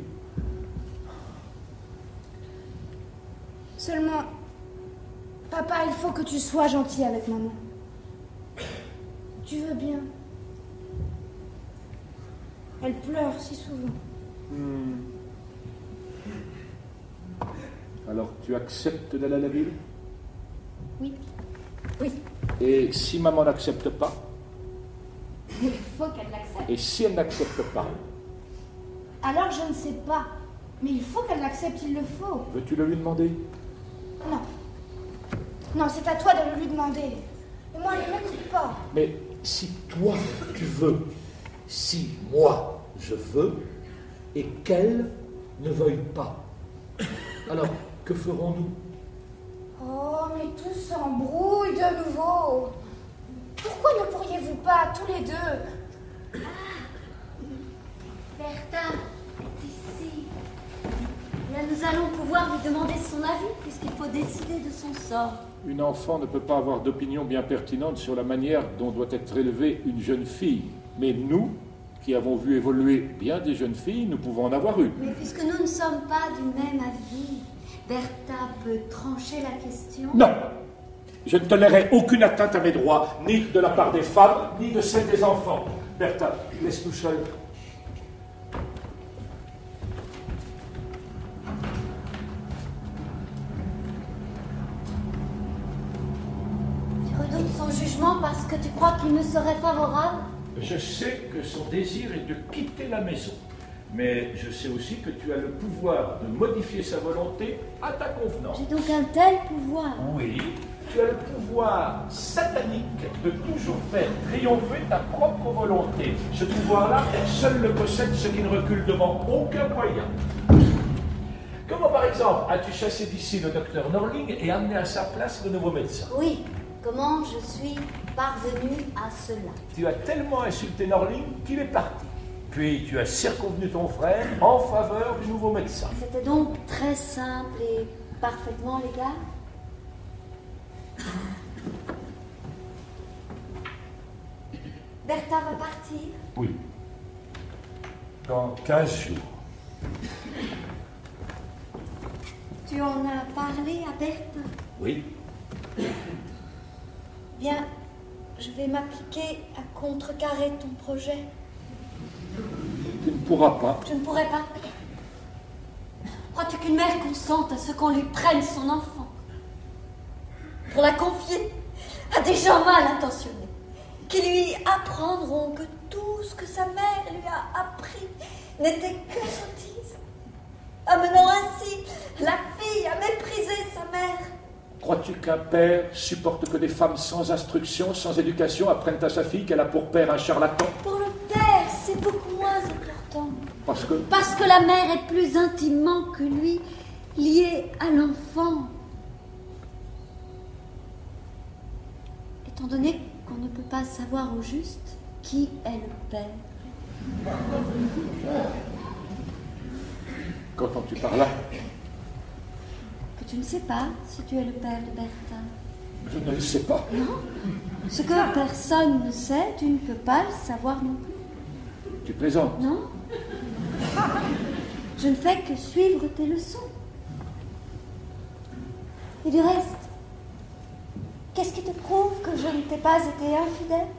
Seulement, papa, il faut que tu sois gentil avec maman. Tu veux bien. Elle pleure si souvent. Hmm. Alors, tu acceptes d'aller à la ville? Oui. Oui. Et si maman n'accepte pas? Il faut qu'elle l'accepte. Et si elle n'accepte pas? Alors je ne sais pas. Mais il faut qu'elle l'accepte, il le faut. Veux-tu le lui demander? Non. Non, c'est à toi de le lui demander. Et moi, elle ne m'écoute pas. Mais si toi, tu veux, si moi, je veux, et qu'elle ne veuille pas, alors, que ferons-nous? Oh, mais tout s'embrouille de nouveau. Pourquoi ne pourriez-vous pas, tous les deux? Bertha est ici. Là, nous allons pouvoir lui demander son avis, puisqu'il faut décider de son sort. Une enfant ne peut pas avoir d'opinion bien pertinente sur la manière dont doit être élevée une jeune fille. Mais nous, qui avons vu évoluer bien des jeunes filles, nous pouvons en avoir une. Mais puisque nous ne sommes pas du même avis, Bertha peut trancher la question. Non! Je ne tolérerai aucune atteinte à mes droits, ni de la part des femmes, ni de celle des enfants. Bertha, laisse-nous seuls. Tu redoutes son jugement parce que tu crois qu'il me serait favorable? Je sais que son désir est de quitter la maison. Mais je sais aussi que tu as le pouvoir de modifier sa volonté à ta convenance. J'ai donc un tel pouvoir. Oui, tu as le pouvoir satanique de toujours faire triompher ta propre volonté. Ce pouvoir-là, seul le possède ceux qui ne reculent devant aucun moyen. Comment, par exemple, as-tu chassé d'ici le docteur Norling et amené à sa place le nouveau médecin? Oui, comment je suis parvenue à cela? Tu as tellement insulté Norling qu'il est parti. Puis tu as circonvenu ton frère en faveur du nouveau médecin. C'était donc très simple et parfaitement légal? Bertha va partir? Oui. Dans quinze jours. Tu en as parlé à Bertha? Oui. Bien, je vais m'appliquer à contrecarrer ton projet. Tu ne pourras pas. Je ne pourrai pas. Crois-tu qu'une mère consente à ce qu'on lui prenne son enfant pour la confier à des gens mal intentionnés qui lui apprendront que tout ce que sa mère lui a appris n'était que sottise, amenant ainsi la fille à mépriser sa mère? Crois-tu qu'un père supporte que des femmes sans instruction, sans éducation apprennent à sa fille qu'elle a pour père un charlatan? Pour le père, c'est beaucoup moins important. Parce que... Parce que la mère est plus intimement que lui liée à l'enfant. Étant donné qu'on ne peut pas savoir au juste qui est le père. Qu'entends-tu par là? Tu ne sais pas si tu es le père de Bertha. Je ne le sais pas. Non. Ce que personne ne sait, tu ne peux pas le savoir non plus. Tu plaisantes? Non. Je ne fais que suivre tes leçons. Et du reste, qu'est-ce qui te prouve que je ne t'ai pas été infidèle?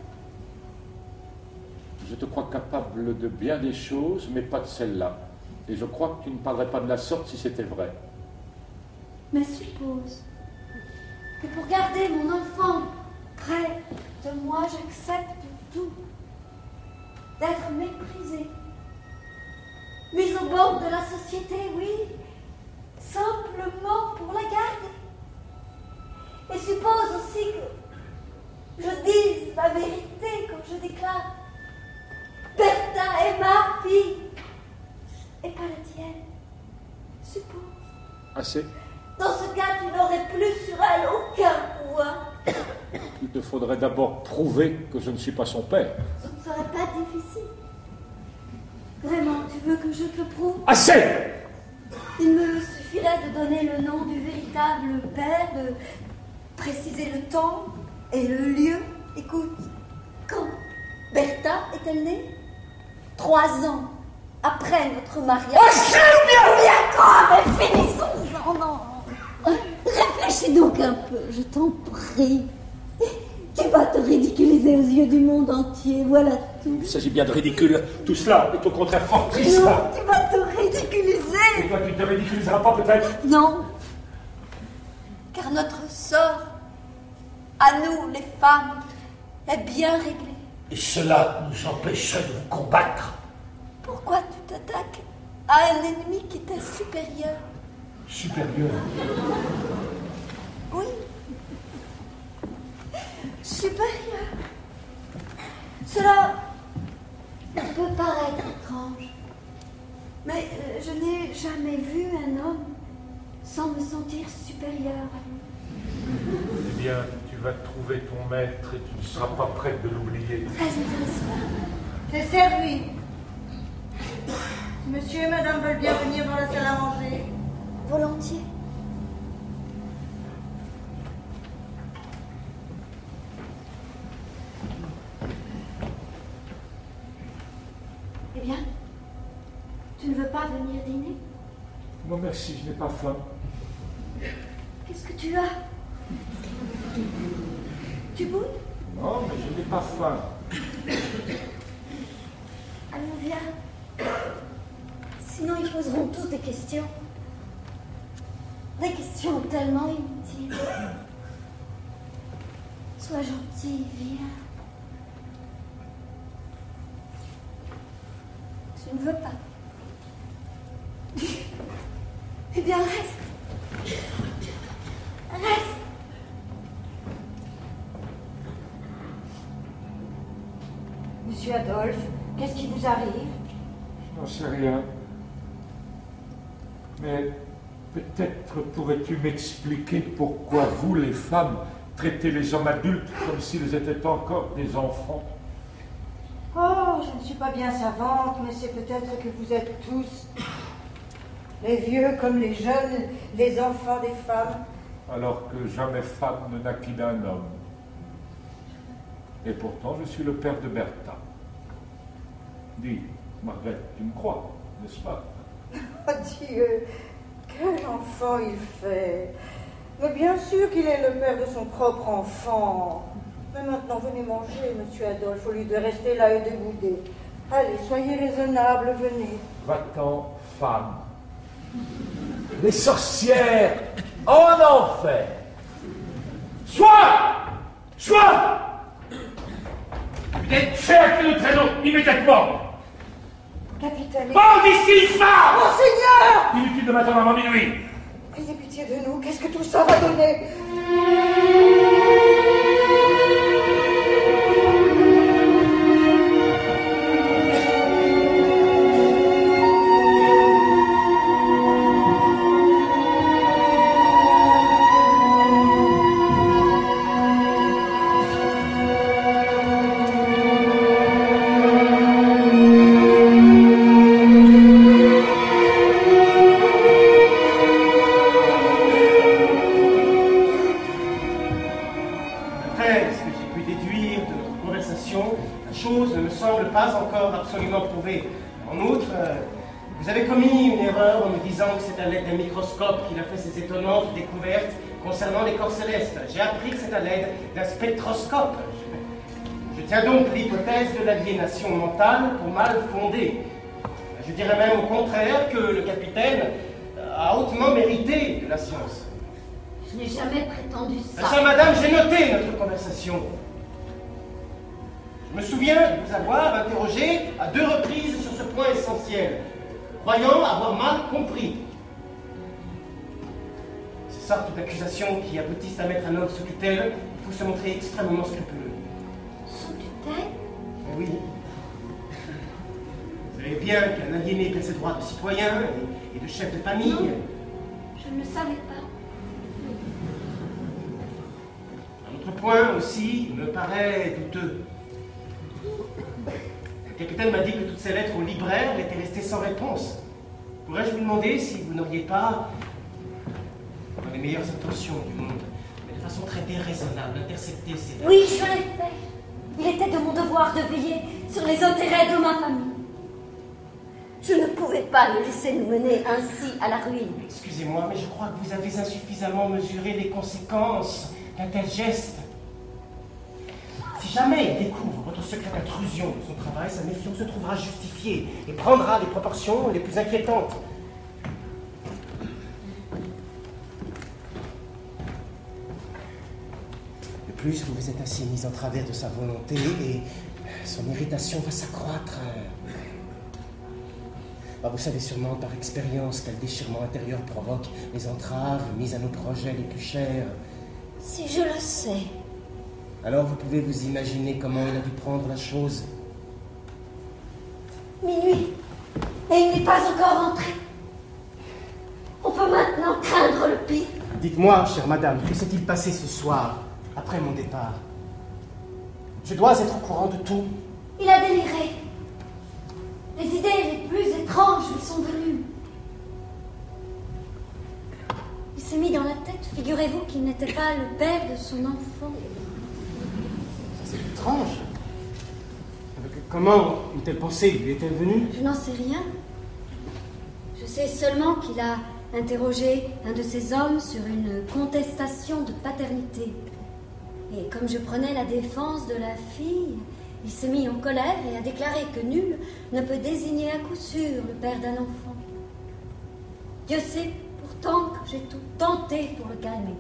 Je te crois capable de bien des choses, mais pas de celle-là. Et je crois que tu ne parlerais pas de la sorte si c'était vrai. Mais suppose que pour garder mon enfant près de moi, j'accepte tout. D'être méprisée, mise au bord de la société, oui, simplement pour la garder. Et suppose aussi que je dise la vérité quand je déclare Bertha est ma fille et pas la tienne. Suppose. Assez. Dans ce cas, tu n'aurais plus sur elle aucun pouvoir. Il te faudrait d'abord prouver que je ne suis pas son père. Ce ne serait pas difficile. Vraiment, tu veux que je te prouve? Assez! Il me suffirait de donner le nom du véritable père, de préciser le temps et le lieu. Écoute, quand Bertha est-elle née? Trois ans après notre mariage. Assez ou bien? Ou bien quoi? Mais finissons! Non, non. Réfléchis donc un peu, je t'en prie. Tu vas te ridiculiser aux yeux du monde entier, voilà tout. Il s'agit bien de ridicule. Tout cela est au contraire fort triste. Non, tu vas te ridiculiser. Et toi, tu ne te ridiculiseras pas peut-être? Non, car notre sort, à nous les femmes, est bien réglé. Et cela nous empêcherait de vous combattre. Pourquoi tu t'attaques à un ennemi qui t'est supérieur? Supérieur? Oui. Supérieur. Cela peut paraître étrange, mais euh, je n'ai jamais vu un homme sans me sentir supérieur à lui. Eh bien, tu vas trouver ton maître et tu ne seras pas prête de l'oublier. Très intéressant. C'est servi. Monsieur et madame veulent bien venir dans la salle à manger. Volontiers. Eh bien, tu ne veux pas venir dîner? Non, merci, je n'ai pas faim. Qu'est-ce que tu as? Tu boudes? Non, mais je n'ai pas faim. Allons, viens. Sinon, ils poseront tous des questions. Des questions tellement inutiles. Sois gentil, viens. Tu ne veux pas. Eh bien, reste. Reste. Monsieur Adolphe, qu'est-ce qui vous arrive? Je n'en sais rien. Mais peut-être pourrais-tu m'expliquer pourquoi vous, les femmes, traitez les hommes adultes comme s'ils étaient encore des enfants? Oh, je ne suis pas bien savante, mais c'est peut-être que vous êtes tous, les vieux comme les jeunes, les enfants des femmes. Alors que jamais femme ne naquit d'un homme. Et pourtant, je suis le père de Bertha. Dis, Margrethe, tu me crois, n'est-ce pas? Oh Dieu, quel enfant il fait! Mais bien sûr qu'il est le père de son propre enfant. Mais maintenant, venez manger, monsieur Adolphe, au lieu de rester là et de bouder. Allez, soyez raisonnable, venez. Va-t'en, femme. Les sorcières en enfer. Sois! Sois! Fais à le traîneau, immédiatement! Capitaine... Bon, d'ici, femme! Monseigneur! Inutile de m'attendre avant minuit. Ayez pitié de nous, qu'est-ce que tout ça va donner? absolument prouvé. En outre, euh, vous avez commis une erreur en me disant que c'est à l'aide d'un microscope qu'il a fait ces étonnantes découvertes concernant les corps célestes. J'ai appris que c'est à l'aide d'un spectroscope. Je tiens donc l'hypothèse de l'aliénation mentale pour mal fondée. Je dirais même au contraire que le capitaine a hautement mérité de la science. Je n'ai jamais prétendu ça. Chère madame, j'ai noté notre conversation. Je me souviens de vous avoir interrogé à deux reprises sur ce point essentiel, croyant avoir mal compris. Ces sortes d'accusations qui aboutissent à mettre un homme sous tutelle, il faut se montrer extrêmement scrupuleux. Sous tutelle? Oui. Vous savez bien qu'un aliéné perd ses droits de citoyen et, et de chef de famille. Non, je ne le savais pas. Un autre point aussi me paraît douteux. Le capitaine m'a dit que toutes ces lettres au libraire étaient restées sans réponse. Pourrais-je vous demander si vous n'auriez pas, dans les meilleures intentions du monde, mais de façon très déraisonnable, intercepté ces lettres? Oui, je l'ai fait. Il était de mon devoir de veiller sur les intérêts de ma famille. Je ne pouvais pas le laisser nous mener ainsi à la ruine. Excusez-moi, mais je crois que vous avez insuffisamment mesuré les conséquences d'un tel geste. Si jamais il découvre votre secrète intrusion de son travail, sa méfiance se trouvera justifiée et prendra les proportions les plus inquiétantes. De plus, vous vous êtes ainsi mis en travers de sa volonté et son irritation va s'accroître. Bah, vous savez sûrement par expérience quel déchirement intérieur provoque les entraves mises à nos projets les plus chers. Si je le sais. Alors vous pouvez vous imaginer comment il a dû prendre la chose. Minuit, et il n'est pas encore rentré. On peut maintenant craindre le pire. Dites-moi, chère madame, que s'est-il passé ce soir, après mon départ? Je dois être au courant de tout. Il a déliré. Les idées les plus étranges lui sont venues. Il s'est mis dans la tête, figurez-vous, qu'il n'était pas le père de son enfant. C'est étrange. Comment une telle pensée lui est-elle venue? Je n'en sais rien. Je sais seulement qu'il a interrogé un de ses hommes sur une contestation de paternité. Et comme je prenais la défense de la fille, il s'est mis en colère et a déclaré que nul ne peut désigner à coup sûr le père d'un enfant. Dieu sait pourtant que j'ai tout tenté pour le calmer.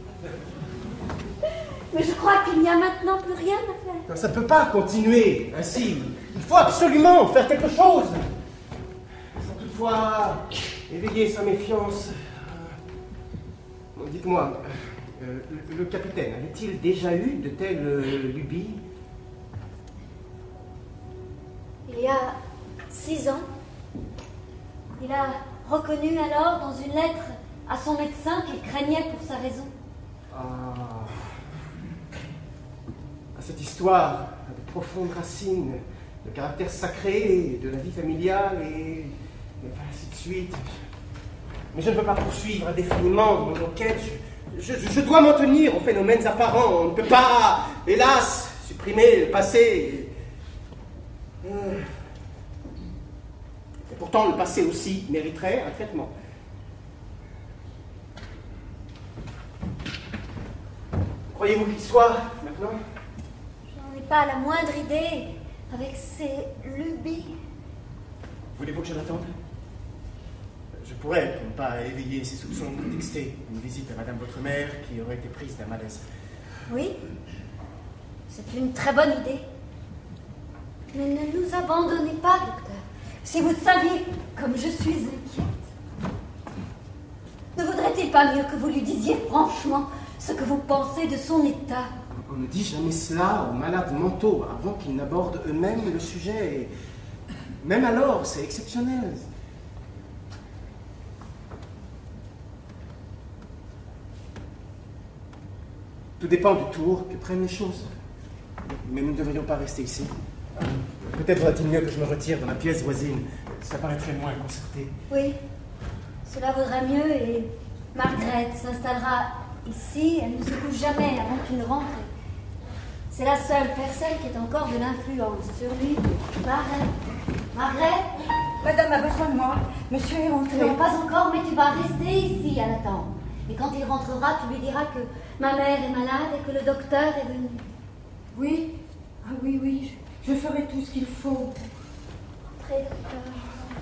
Mais je crois qu'il n'y a maintenant plus rien à faire. Non, ça ne peut pas continuer ainsi. Il faut absolument faire quelque chose. Sans toutefois éveiller sa méfiance. Bon, dites-moi, euh, le, le capitaine avait-il déjà eu de telles euh, lubies? Il y a six ans, il a reconnu alors dans une lettre à son médecin qu'il craignait pour sa raison. Ah. Cette histoire a de profondes racines, le caractère sacré de la vie familiale et, et ainsi de suite. Mais je ne veux pas poursuivre indéfiniment mon enquête. Je, je, je dois m'en tenir aux phénomènes apparents. On ne peut pas, hélas, supprimer le passé. Et pourtant, le passé aussi mériterait un traitement. Croyez-vous qu'il soit maintenant? J'en ai pas la moindre idée avec ces lubies. Voulez-vous que je l'attende? Je pourrais, pour ne pas éveiller ses soupçons, prétexter une visite à madame votre mère qui aurait été prise d'un malaise. Oui, c'est une très bonne idée. Mais ne nous abandonnez pas, docteur. Si vous saviez comme je suis inquiète. Ne vaudrait-il pas mieux que vous lui disiez franchement ce que vous pensez de son état? On ne dit jamais cela aux malades mentaux avant qu'ils n'abordent eux-mêmes le sujet. Et même alors, c'est exceptionnel. Tout dépend du tour que prennent les choses. Mais nous ne devrions pas rester ici. Peut-être vaudrait-il mieux que je me retire dans la pièce voisine. Ça paraîtrait moins concerté. Oui, cela vaudra mieux et Margaret s'installera ici. Elle ne se couche jamais avant qu'il ne rentre. C'est la seule personne qui ait encore de l'influence sur lui. Margaret. Margaret. Madame a besoin de moi. Monsieur est rentré. Non, pas encore, mais tu vas rester ici à l'attendre. Et quand il rentrera, tu lui diras que ma mère est malade et que le docteur est venu. Oui. Ah oui, oui. Je, je ferai tout ce qu'il faut. Entrez, docteur.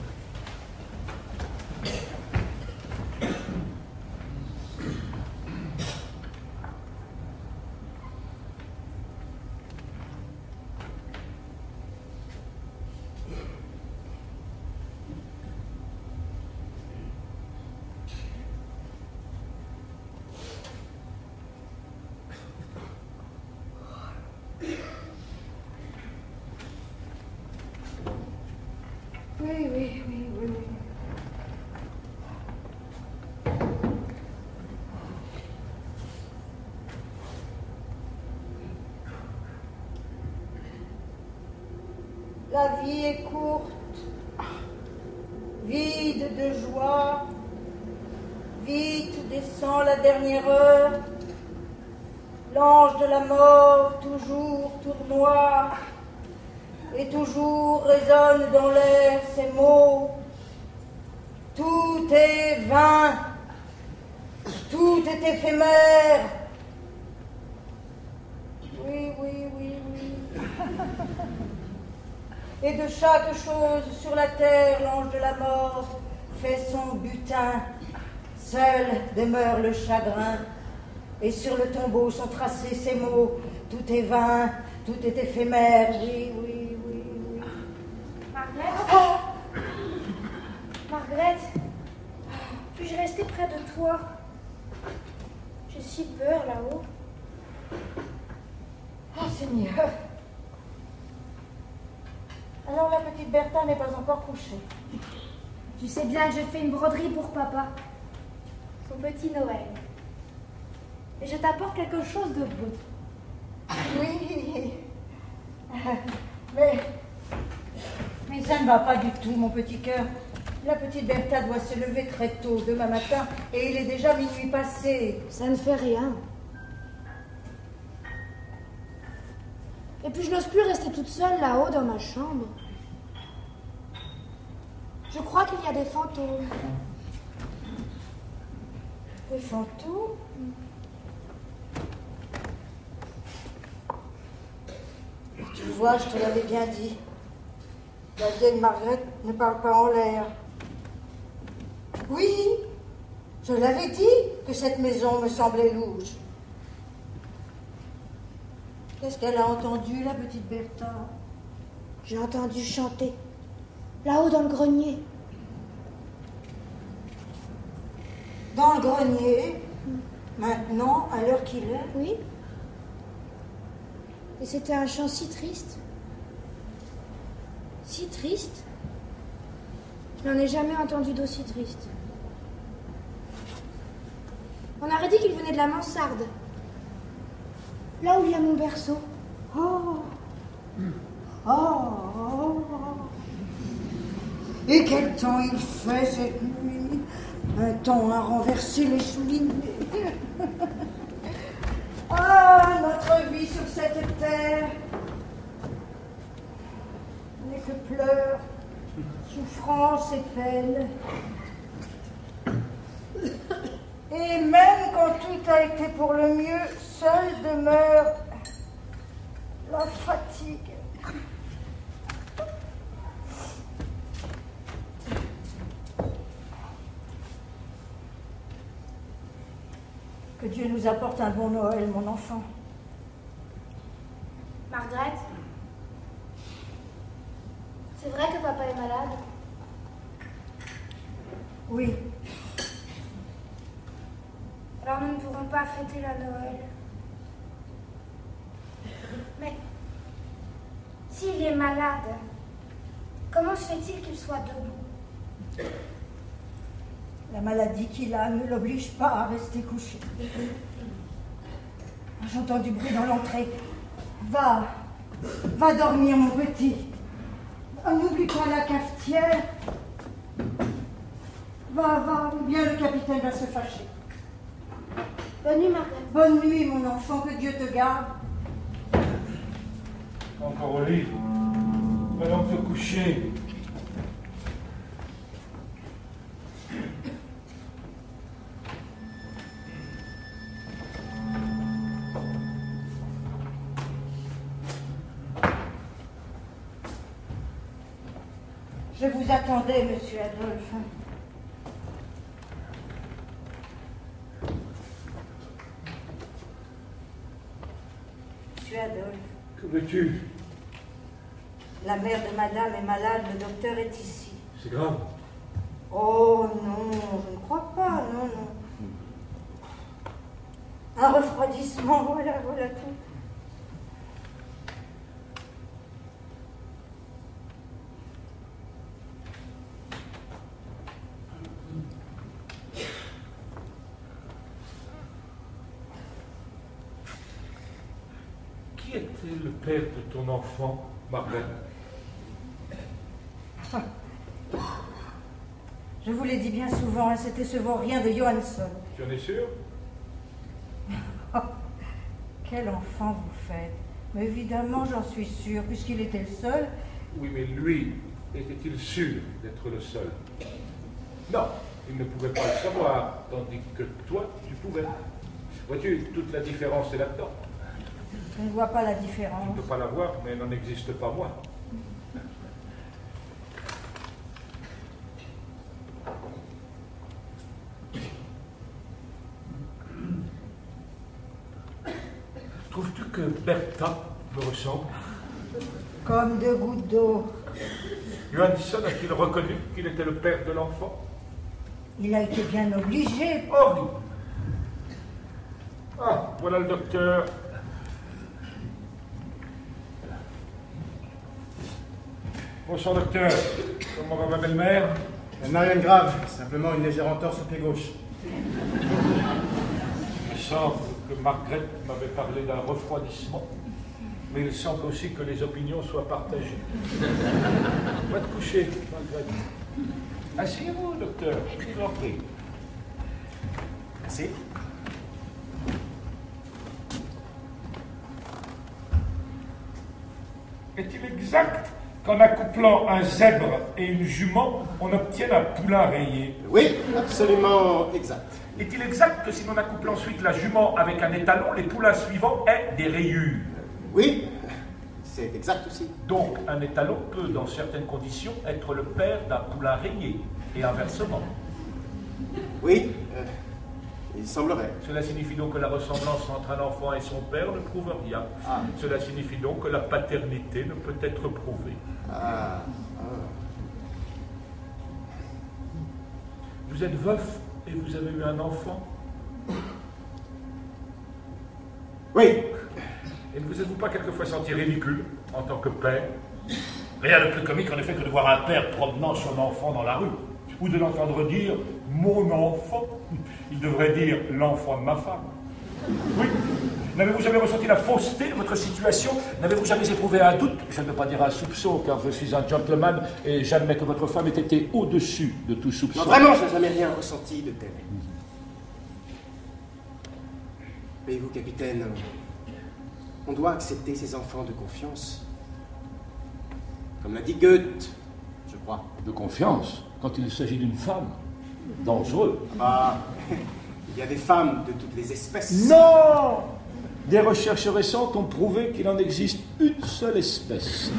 Oui, oui, oui, oui, oui. La vie est courte, vide de joie, vite descend la dernière heure, l'ange de la mort toujours tournoie, et toujours résonne dans l'air ces mots. Tout est vain, tout est éphémère. Oui, oui, oui, oui. Et de chaque chose sur la terre, l'ange de la mort fait son butin. Seul demeure le chagrin, et sur le tombeau sont tracés ces mots. Tout est vain, tout est éphémère. Oui, oui. Margaret oh Margaret, puis-je rester près de toi? J'ai si peur là-haut. Oh Seigneur. Alors la petite Bertha n'est pas encore couchée. Tu sais bien que je fais une broderie pour papa. Son petit Noël. Et je t'apporte quelque chose de beau. Oui. Mais... Mais ça ne va pas du tout, mon petit cœur. La petite Bertha doit se lever très tôt demain matin et il est déjà minuit passé. Ça ne fait rien. Et puis je n'ose plus rester toute seule là-haut dans ma chambre. Je crois qu'il y a des fantômes. Des fantômes? Tu vois, je te l'avais bien dit. La vieille Margaret ne parle pas en l'air. Oui, je l'avais dit que cette maison me semblait louche. Qu'est-ce qu'elle a entendu, la petite Bertha? J'ai entendu chanter, là-haut dans le grenier. Dans le grenier? Maintenant, à l'heure qu'il est? Oui. Et c'était un chant si triste. Si triste. Je n'en ai jamais entendu d'aussi triste. On aurait dit qu'il venait de la mansarde. Là où il y a mon berceau. Oh. Oh. Oh. Et quel temps il fait cette nuit. Un temps à renverser les cheminées. Ah, notre vie sur cette terre n'est que pleurs, souffrance et peine. Et même quand tout a été pour le mieux, seule demeure la fatigue. Que Dieu nous apporte un bon Noël, mon enfant. Margaret, c'est vrai que papa est malade? Oui. Alors nous ne pourrons pas fêter la Noël. Mais s'il est malade, comment se fait-il qu'il soit debout? La maladie qu'il a ne l'oblige pas à rester couché. J'entends du bruit dans l'entrée. Va, va dormir, mon petit. N'oublie pas la cafetière. Va, va, ou bien le capitaine va se fâcher. Bonne nuit, Margaret. Bonne nuit, mon enfant, que Dieu te garde. Encore au lit. Va donc te coucher. Je vous attendais, monsieur Adolphe. Monsieur Adolphe. Que veux-tu? La mère de madame est malade, le docteur est ici. C'est grave. Oh non, je ne crois pas, non, non. Un refroidissement, voilà, voilà tout. Qui était le père de ton enfant, Margaret? Je vous l'ai dit bien souvent, c'était ce vaurien de Johansson. Tu en es sûr? Oh, quel enfant vous faites? Mais évidemment, j'en suis sûre, puisqu'il était le seul. Oui, mais lui, était-il sûr d'être le seul? Non, il ne pouvait pas le savoir, tandis que toi, tu pouvais. Vois-tu, toute la différence est là-dedans. Je ne vois pas la différence. Tu ne peux pas la voir, mais elle n'en existe pas moins. Trouves-tu que Bertha me ressemble? Comme deux gouttes d'eau. Johansson a-t-il reconnu qu'il était le père de l'enfant? Il a été bien obligé. Horrible. Ah, voilà le docteur. Bonsoir, docteur. Comment va ma belle-mère? Elle n'a rien de grave, simplement une légère entorse au pied gauche. Il semble que Margaret m'avait parlé d'un refroidissement, mais il semble aussi que les opinions soient partagées. Va te coucher, Margaret. Asseyez-vous, docteur, je vous en prie. Merci. Est-il exact qu'en accouplant un zèbre et une jument, on obtienne un poulain rayé? Oui, absolument exact. Est-il exact que si l'on accouple ensuite la jument avec un étalon, les poulains suivants aient des rayures? Oui, c'est exact aussi. Donc, un étalon peut, dans certaines conditions, être le père d'un poulain rayé, et inversement. Oui, euh, il semblerait. Cela signifie donc que la ressemblance entre un enfant et son père ne prouve rien. Ah. Cela signifie donc que la paternité ne peut être prouvée. Ah, ah. Vous êtes veuf et vous avez eu un enfant? Oui. Et ne vous êtes-vous pas quelquefois senti ridicule en tant que père? Rien de plus comique en effet que de voir un père promenant son enfant dans la rue, ou de l'entendre dire « mon enfant ». Il devrait dire « l'enfant de ma femme ». Oui. N'avez-vous jamais ressenti la fausseté de votre situation? N'avez-vous jamais éprouvé un doute? Je ne veux pas dire un soupçon, car je suis un gentleman et j'admets que votre femme ait été au-dessus de tout soupçon. Non, vraiment, je n'ai jamais rien ressenti de tel. Voyez-vous, capitaine, on doit accepter ses enfants de confiance. Comme l'a dit Goethe, je crois. De confiance, quand il s'agit d'une femme. Dangereux. Ah, il y a des femmes de toutes les espèces. Non! Des recherches récentes ont prouvé qu'il en existe une seule espèce.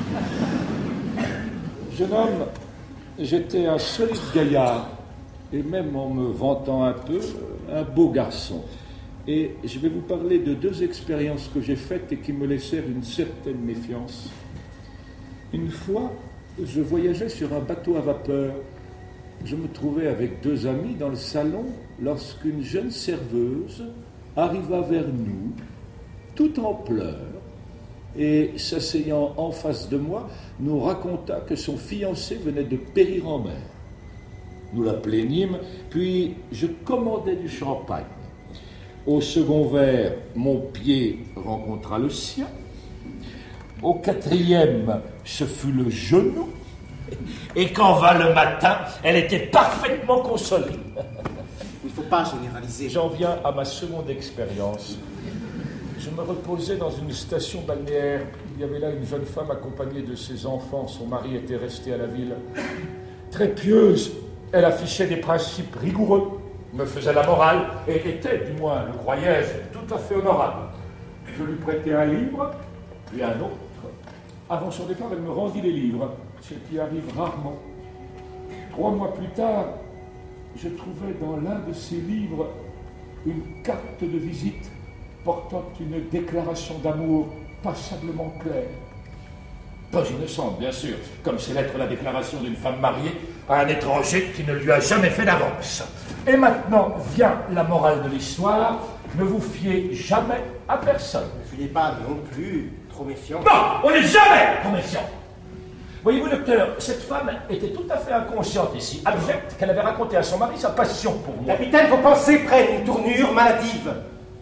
Jeune homme, j'étais un solide gaillard, et même en me vantant un peu, un beau garçon. Et je vais vous parler de deux expériences que j'ai faites et qui me laissèrent une certaine méfiance. Une fois, je voyageais sur un bateau à vapeur. Je me trouvais avec deux amis dans le salon lorsqu'une jeune serveuse arriva vers nous, tout en pleurs, et s'asseyant en face de moi, nous raconta que son fiancé venait de périr en mer. Nous la plaignîmes, puis je commandai du champagne. Au second verre, mon pied rencontra le sien. Au quatrième, ce fut le genou. Et quand vint le matin, elle était parfaitement consolée. Il ne faut pas généraliser. J'en viens à ma seconde expérience. Je me reposais dans une station balnéaire. Il y avait là une jeune femme accompagnée de ses enfants. Son mari était resté à la ville. Très pieuse, elle affichait des principes rigoureux, me faisait la morale, et était, du moins, le croyais-je, tout à fait honorable. Je lui prêtais un livre, puis un autre. Avant son départ, elle me rendit les livres, ce qui arrive rarement. Trois mois plus tard, je trouvais dans l'un de ces livres une carte de visite portant une déclaration d'amour passablement claire. Pas innocente, bien sûr, comme c'est l'être la déclaration d'une femme mariée à un étranger qui ne lui a jamais fait d'avance. Et maintenant vient la morale de l'histoire, ne vous fiez jamais à personne. Ne fiez pas non plus trop méfiant. Non, on n'est jamais trop méfiant. Voyez-vous, docteur, cette femme était tout à fait inconsciente et si abjecte qu'elle avait raconté à son mari sa passion pour moi. Capitaine, vos pensées prennent une tournure maladive.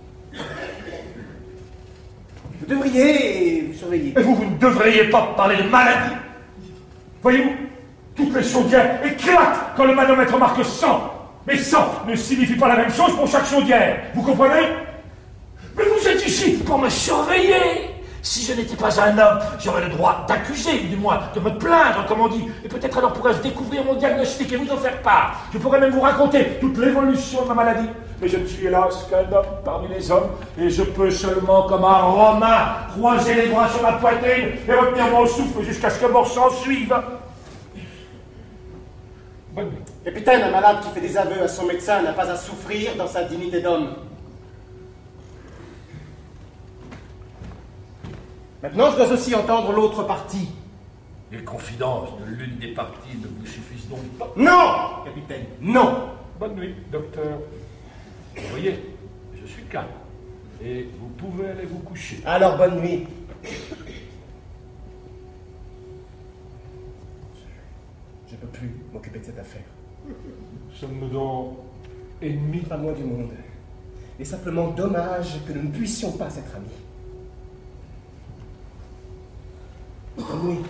Vous devriez vous surveiller. Et vous, vous ne devriez pas parler de maladie. Voyez-vous, toutes les chaudières éclatent quand le manomètre marque cent. Mais cent ne signifie pas la même chose pour chaque chaudière. Vous comprenez? Mais vous êtes ici pour me surveiller. Si je n'étais pas un homme, j'aurais le droit d'accuser, du moins de me plaindre, comme on dit. Et peut-être alors pourrais-je découvrir mon diagnostic et vous en faire part. Je pourrais même vous raconter toute l'évolution de ma maladie. Mais je ne suis hélas qu'un homme parmi les hommes, et je peux seulement, comme un Romain, croiser les bras sur ma poitrine et retenir mon souffle jusqu'à ce que mort s'en suive. Bonne nuit. Capitaine, un malade qui fait des aveux à son médecin n'a pas à souffrir dans sa dignité d'homme. Maintenant, je dois aussi entendre l'autre partie. Les confidences de l'une des parties ne vous suffisent donc pas? Non, capitaine, non. Bonne nuit, docteur. Vous voyez, je suis calme. Et vous pouvez aller vous coucher. Alors, bonne nuit. Je ne peux plus m'occuper de cette affaire. Sommes-nous donc ennemis? Pas moi du monde. Et simplement dommage que nous ne puissions pas être amis. Bonne nuit.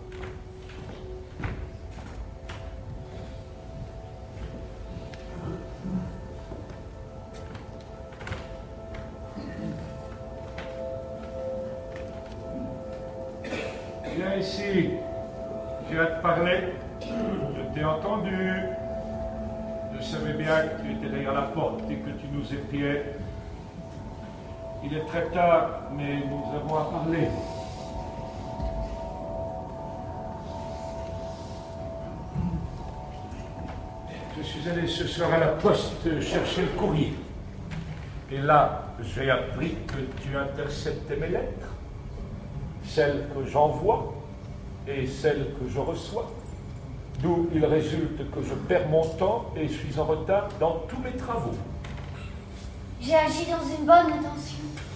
Viens ici. Tu vas te parler. Je t'ai entendu. Je savais bien que tu étais derrière la porte et que tu nous épiais. Il est très tard, mais nous avons à parler. Je suis allé ce soir à la poste chercher le courrier. Et là, j'ai appris que tu interceptais mes lettres. Celles que j'envoie et celles que je reçois. D'où il résulte que je perds mon temps et suis en retard dans tous mes travaux. J'ai agi dans une bonne intention.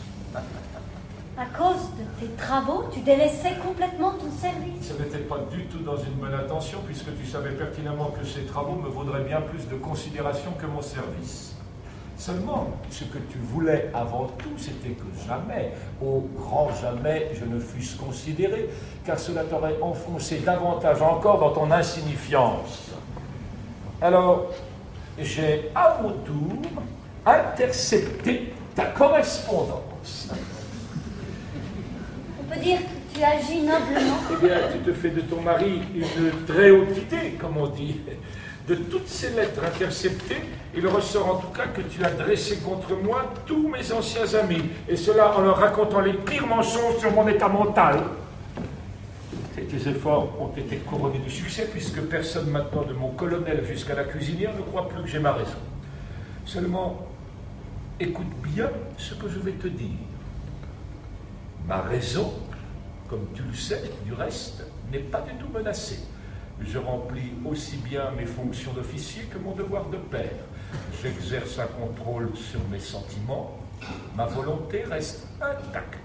À cause de tes travaux, tu délaissais complètement ton service. Ce n'était pas du tout dans une bonne intention, puisque tu savais pertinemment que ces travaux me vaudraient bien plus de considération que mon service. Seulement, ce que tu voulais avant tout, c'était que jamais, au grand jamais, je ne fusse considéré, car cela t'aurait enfoncé davantage encore dans ton insignifiance. Alors, j'ai à mon tour intercepté ta correspondance. On peut dire que tu agis noblement. Eh bien, tu te fais de ton mari une très haute idée, comme on dit. De toutes ces lettres interceptées, il ressort en tout cas que tu as dressé contre moi tous mes anciens amis, et cela en leur racontant les pires mensonges sur mon état mental. Et tes efforts ont été couronnés de succès, puisque personne maintenant, de mon colonel jusqu'à la cuisinière, ne croit plus que j'ai ma raison. Seulement, écoute bien ce que je vais te dire. Ma raison, comme tu le sais, du reste, n'est pas du tout menacée. Je remplis aussi bien mes fonctions d'officier que mon devoir de père. J'exerce un contrôle sur mes sentiments. Ma volonté reste intacte.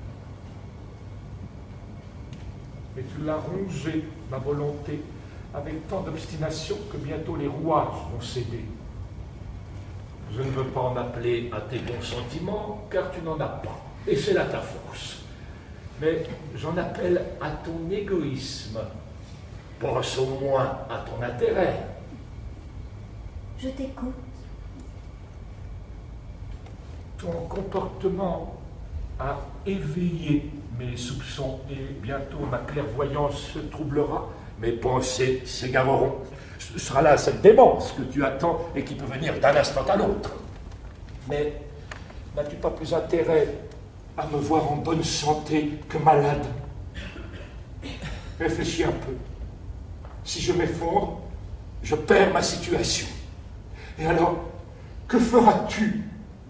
Mais tu l'as rongée, ma volonté, avec tant d'obstination que bientôt les rouages vont céder. Je ne veux pas en appeler à tes bons sentiments, car tu n'en as pas. Et c'est là ta force. Mais j'en appelle à ton égoïsme. Pense au moins à ton intérêt. Je t'écoute. Ton comportement a éveillé mes soupçons et bientôt ma clairvoyance se troublera. Mes pensées s'égareront. Ce sera là cette démence que tu attends et qui peut venir d'un instant à l'autre. Mais n'as-tu pas plus intérêt à me voir en bonne santé que malade? Réfléchis un peu. Si je m'effondre, je perds ma situation. Et alors, que feras-tu?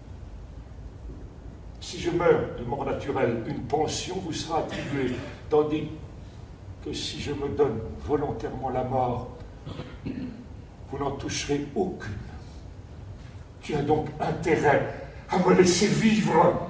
Si je meurs de mort naturelle, une pension vous sera attribuée, tandis que si je me donne volontairement la mort, vous n'en toucherez aucune. Tu as donc intérêt à me laisser vivre.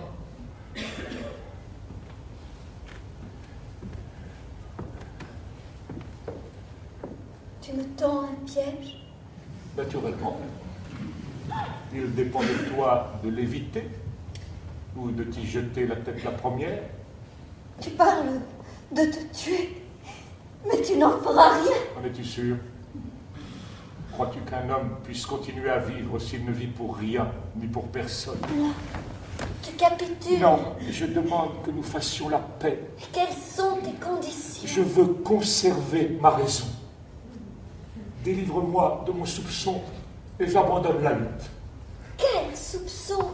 Tu me tends un piège? Naturellement. Il dépend de toi de l'éviter ou de t'y jeter la tête la première. Tu parles de te tuer, mais tu n'en feras rien. En es-tu sûr? Crois-tu qu'un homme puisse continuer à vivre s'il ne vit pour rien, ni pour personne? Non. Tu capitules. Non, je demande que nous fassions la paix. Et quelles sont tes conditions? Je veux conserver ma raison. Délivre-moi de mon soupçon et j'abandonne la lutte. Quel soupçon?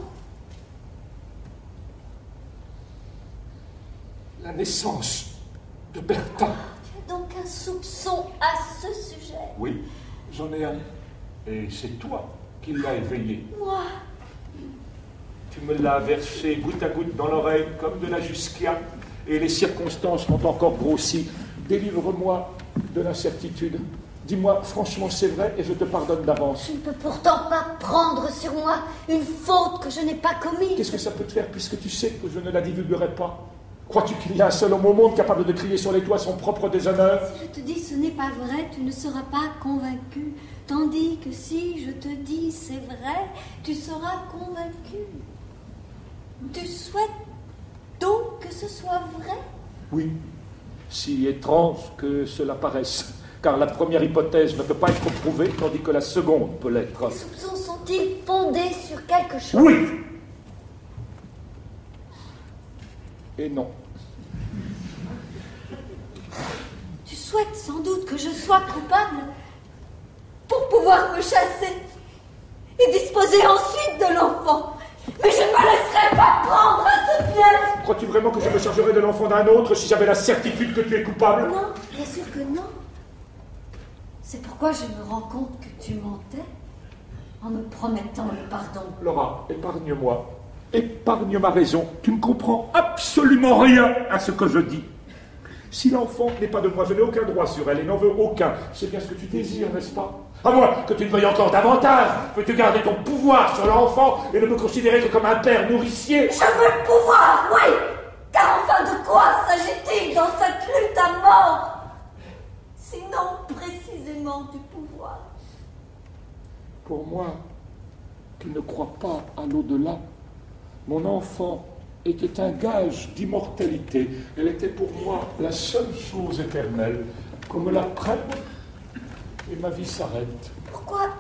La naissance de Bertha. Tu as donc un soupçon à ce sujet? Oui, j'en ai un. Et c'est toi qui l'as éveillé. Moi? Tu me l'as versé goutte à goutte dans l'oreille comme de la jusquia, et les circonstances m'ont encore grossi. Délivre-moi de l'incertitude. Dis-moi, franchement, c'est vrai, et je te pardonne d'avance. Tu ne peux pourtant pas prendre sur moi une faute que je n'ai pas commise. Qu'est-ce que ça peut te faire, puisque tu sais que je ne la divulguerai pas? Crois-tu qu'il y a un seul homme au monde capable de crier sur les toits son propre déshonneur? Si je te dis ce n'est pas vrai, tu ne seras pas convaincu. Tandis que si je te dis c'est vrai, tu seras convaincu. Tu souhaites donc que ce soit vrai? Oui, si étrange que cela paraisse. Car la première hypothèse ne peut pas être prouvée, tandis que la seconde peut l'être. Tes soupçons sont-ils fondés sur quelque chose? Oui. Et non. Tu souhaites sans doute que je sois coupable pour pouvoir me chasser et disposer ensuite de l'enfant. Mais je ne me laisserai pas prendre à ce piège. Crois-tu vraiment que je me chargerais de l'enfant d'un autre si j'avais la certitude que tu es coupable? Non, bien sûr que non. C'est pourquoi je me rends compte que tu mentais en me promettant le pardon. Laura, épargne-moi. Épargne ma raison. Tu ne comprends absolument rien à ce que je dis. Si l'enfant n'est pas de moi, je n'ai aucun droit sur elle et n'en veux aucun. C'est bien ce que tu désires, n'est-ce pas? À moins que tu ne veuilles encore davantage. Peux-tu garder ton pouvoir sur l'enfant et ne me considérer que comme un père nourricier? Je veux le pouvoir, oui. Car enfin de quoi s'agit-il dans cette lutte à mort? Sinon précisément du pouvoir. Pour moi, qui ne crois pas à l'au-delà, mon enfant était un gage d'immortalité. Elle était pour moi la seule chose éternelle. Qu'on me la prenne et ma vie s'arrête. Pourquoi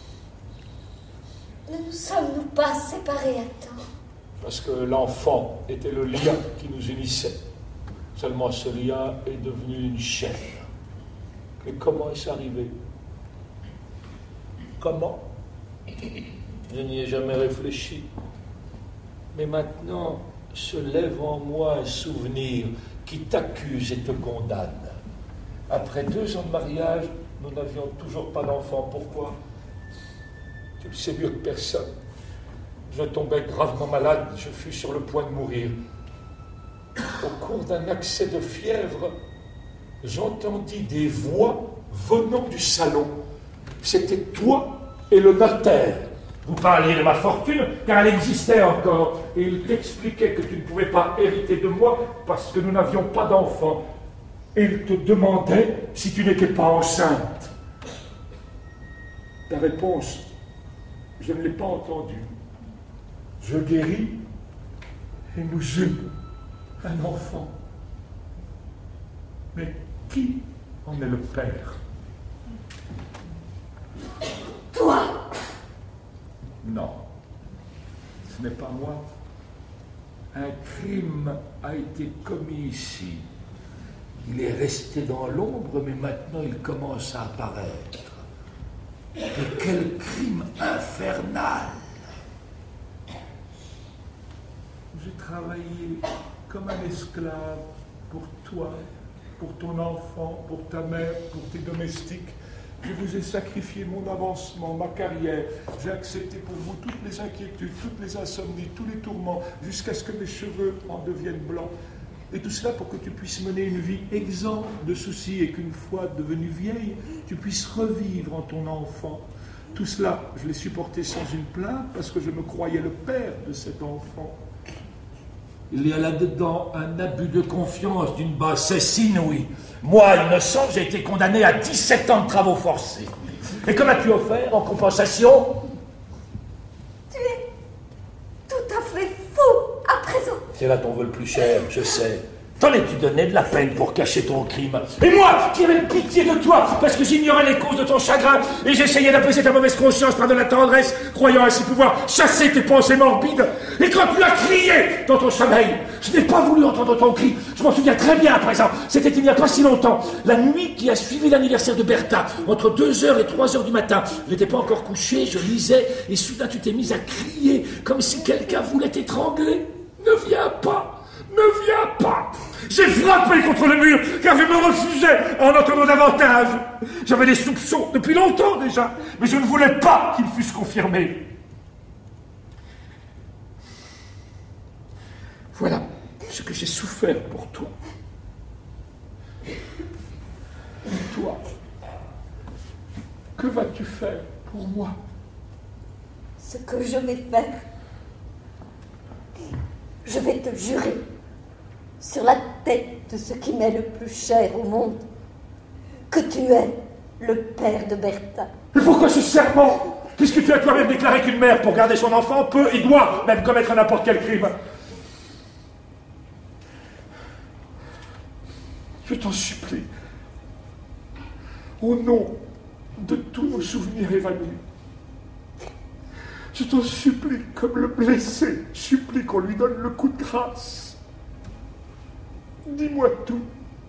ne nous sommes-nous pas séparés à temps? Parce que l'enfant était le lien qui nous unissait. Seulement ce lien est devenu une chaîne. Et comment est-ce arrivé? Comment? Je n'y ai jamais réfléchi. Mais maintenant se lève en moi un souvenir qui t'accuse et te condamne. Après deux ans de mariage, nous n'avions toujours pas d'enfant. Pourquoi? Tu le sais mieux que personne. Je tombais gravement malade, je fus sur le point de mourir. Au cours d'un accès de fièvre, j'entendis des voix venant du salon. C'était toi et le notaire. Vous parliez de ma fortune, car elle existait encore, et il t'expliquait que tu ne pouvais pas hériter de moi parce que nous n'avions pas d'enfant. Et il te demandait si tu n'étais pas enceinte. Ta réponse, je ne l'ai pas entendue. Je guéris et nous eûmes un enfant. Mais qui en est le père? Toi! Non, ce n'est pas moi. Un crime a été commis ici. Il est resté dans l'ombre, mais maintenant il commence à apparaître. Et quel crime infernal! J'ai travaillé comme un esclave pour toi, pour ton enfant, pour ta mère, pour tes domestiques. Je vous ai sacrifié mon avancement, ma carrière. J'ai accepté pour vous toutes les inquiétudes, toutes les insomnies, tous les tourments, jusqu'à ce que mes cheveux en deviennent blancs. Et tout cela pour que tu puisses mener une vie exempte de soucis et qu'une fois devenue vieille, tu puisses revivre en ton enfant. Tout cela, je l'ai supporté sans une plainte parce que je me croyais le père de cet enfant. Il y a là-dedans un abus de confiance d'une bassesse inouïe. Moi, innocent, j'ai été condamné à dix-sept ans de travaux forcés. Et que m'as-tu offert en compensation? Tu es tout à fait fou à présent. C'est là ton vœu le plus cher, je sais. T'en es-tu donné de la peine pour cacher ton crime? Et moi, qui avais pitié de toi, parce que j'ignorais les causes de ton chagrin, et j'essayais d'apaiser ta mauvaise conscience par de la tendresse, croyant ainsi pouvoir chasser tes pensées morbides. Et quand tu as crié dans ton sommeil, je n'ai pas voulu entendre ton cri. Je m'en souviens très bien à présent. C'était il n'y a pas si longtemps. La nuit qui a suivi l'anniversaire de Bertha, entre deux heures et trois heures du matin. Je n'étais pas encore couché, je lisais, et soudain tu t'es mise à crier, comme si quelqu'un voulait t'étrangler. Ne viens pas! Ne viens pas! J'ai frappé contre le mur, car je me refusais à en entendre davantage. J'avais des soupçons depuis longtemps déjà, mais je ne voulais pas qu'ils fussent confirmés. Voilà ce que j'ai souffert pour toi. Et toi, que vas-tu faire pour moi? Ce que je vais faire, je vais te jurer sur la tête de ce qui m'est le plus cher au monde, que tu es le père de Bertha. Mais pourquoi ce serment? Puisque tu as toi-même déclaré qu'une mère, pour garder son enfant, peut et doit même commettre n'importe quel crime. Je t'en supplie, au nom de tous nos souvenirs évanouis, je t'en supplie, comme le blessé supplie qu'on lui donne le coup de grâce. Dis-moi tout.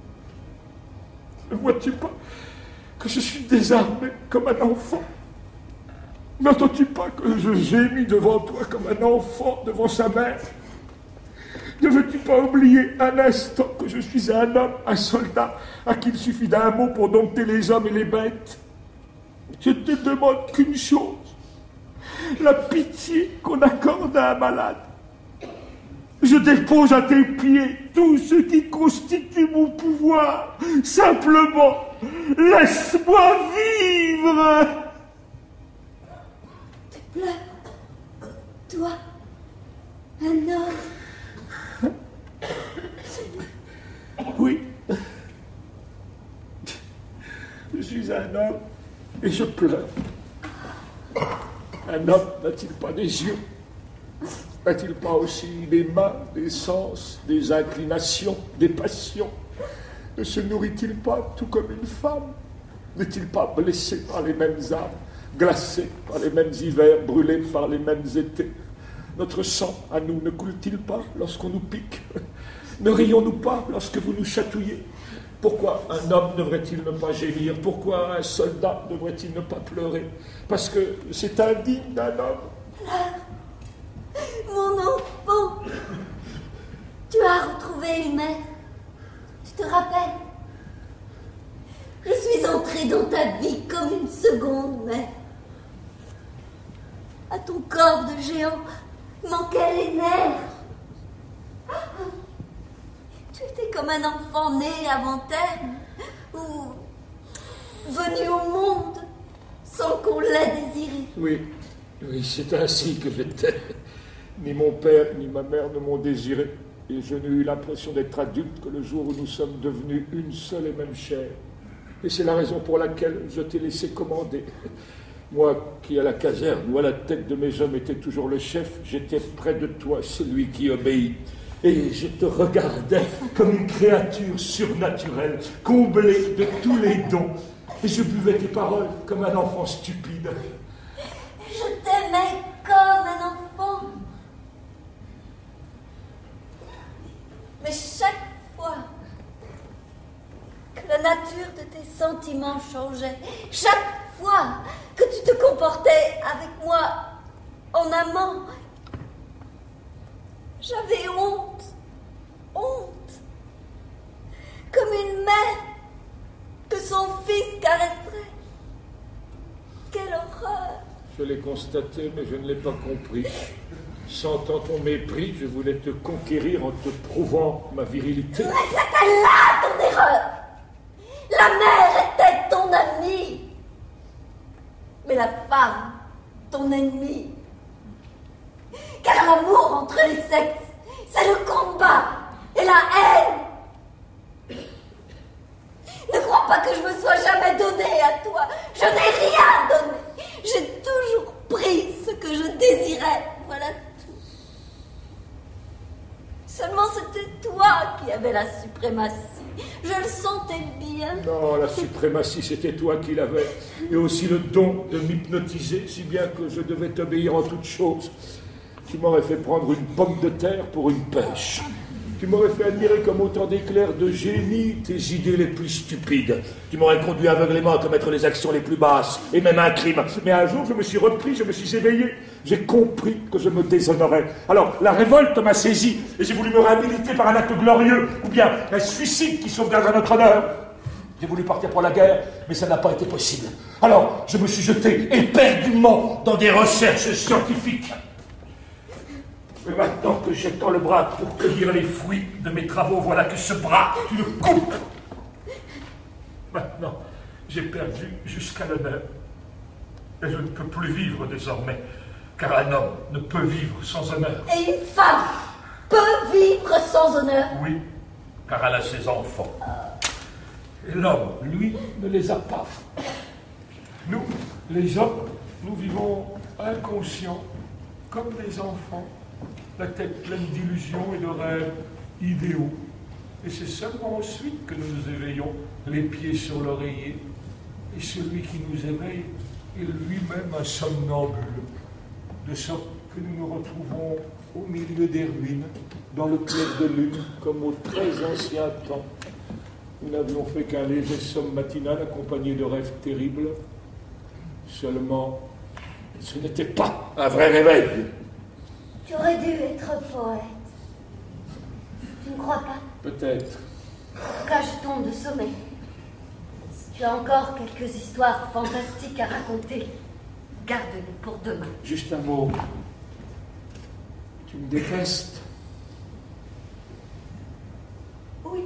Ne vois-tu pas que je suis désarmé comme un enfant? N'entends-tu pas que je gémis devant toi comme un enfant devant sa mère? Ne veux-tu pas oublier un instant que je suis un homme, un soldat, à qui il suffit d'un mot pour dompter les hommes et les bêtes? Je te demande qu'une chose, la pitié qu'on accorde à un malade. Je dépose à tes pieds tout ce qui constitue mon pouvoir. Simplement, laisse-moi vivre. Tu pleures, toi, un homme. Oui. Je suis un homme et je pleure. Un homme n'a-t-il pas des yeux? N'a-t-il pas aussi des mains, des sens, des inclinations, des passions? Ne se nourrit-il pas tout comme une femme? N'est-il pas blessé par les mêmes âmes, glacé par les mêmes hivers, brûlé par les mêmes étés? Notre sang, à nous, ne coule-t-il pas lorsqu'on nous pique? Ne rions-nous pas lorsque vous nous chatouillez? Pourquoi un homme devrait-il ne pas gémir? Pourquoi un soldat devrait-il ne pas pleurer? Parce que c'est indigne d'un homme. Pleure, mon enfant. Tu as retrouvé une mère. Tu te rappelles? Je suis entrée dans ta vie comme une seconde mère. À ton corps de géant manquaient les nerfs. Tu étais comme un enfant né avant terme, ou venu au monde sans qu'on l'ait désiré. Oui, oui, c'est ainsi que j'étais. Ni mon père ni ma mère ne m'ont désiré, et je n'ai eu l'impression d'être adulte que le jour où nous sommes devenus une seule et même chair. Et c'est la raison pour laquelle je t'ai laissé commander. Moi qui, à la caserne ou à la tête de mes hommes, étais toujours le chef, j'étais près de toi, celui qui obéit. Et je te regardais comme une créature surnaturelle, comblée de tous les dons. Et je buvais tes paroles comme un enfant stupide. Je t'aimais comme un enfant. nature de tes sentiments changeait. Chaque fois que tu te comportais avec moi en amant, j'avais honte, honte, comme une mère que son fils caresserait. Quelle horreur! Je l'ai constaté, mais je ne l'ai pas compris. Sentant ton mépris, je voulais te conquérir en te prouvant ma virilité. Mais c'était là ton erreur! La mère était ton amie, mais la femme, ton ennemie. Car l'amour entre les sexes, c'est le combat et la haine. Ne crois pas que je me sois jamais donnée à toi. Je n'ai rien donné. J'ai toujours pris ce que je désirais. Voilà tout. Seulement c'était toi qui avais la suprématie. Je le sentais bien. Non, la suprématie, c'était toi qui l'avais. Et aussi le don de m'hypnotiser, si bien que je devais t'obéir en toutes choses. Tu m'aurais fait prendre une pomme de terre pour une pêche. Tu m'aurais fait admirer comme autant d'éclairs de génie tes idées les plus stupides. Tu m'aurais conduit aveuglément à commettre les actions les plus basses, et même un crime. Mais un jour, je me suis repris, je me suis éveillé. J'ai compris que je me déshonorais. Alors, la révolte m'a saisi, et j'ai voulu me réhabiliter par un acte glorieux, ou bien un suicide qui sauvegardera notre honneur. J'ai voulu partir pour la guerre, mais ça n'a pas été possible. Alors, je me suis jeté éperdument dans des recherches scientifiques. Mais maintenant que j'étends le bras pour cueillir les fruits de mes travaux, voilà que ce bras, tu le coupes. Maintenant, j'ai perdu jusqu'à l'honneur. Et je ne peux plus vivre désormais, car un homme ne peut vivre sans honneur. Et une femme peut vivre sans honneur? Oui, car elle a ses enfants. Et l'homme, lui, ne les a pas. Nous, les hommes, nous vivons inconscients, comme des enfants, la tête pleine d'illusions et de rêves idéaux. Et c'est seulement ensuite que nous nous éveillons, les pieds sur l'oreiller. Et celui qui nous éveille est lui-même un somnambule, de sorte que nous nous retrouvons au milieu des ruines, dans le clair de lune, comme au très ancien temps. Nous n'avions fait qu'un léger somme matinal accompagné de rêves terribles. Seulement, ce n'était pas un vrai réveil. Tu aurais dû être poète. Tu ne crois pas? Peut-être. En tout cas, je tombe de sommeil. Si tu as encore quelques histoires fantastiques à raconter, garde-les pour demain. Juste un mot. Tu me détestes? Oui.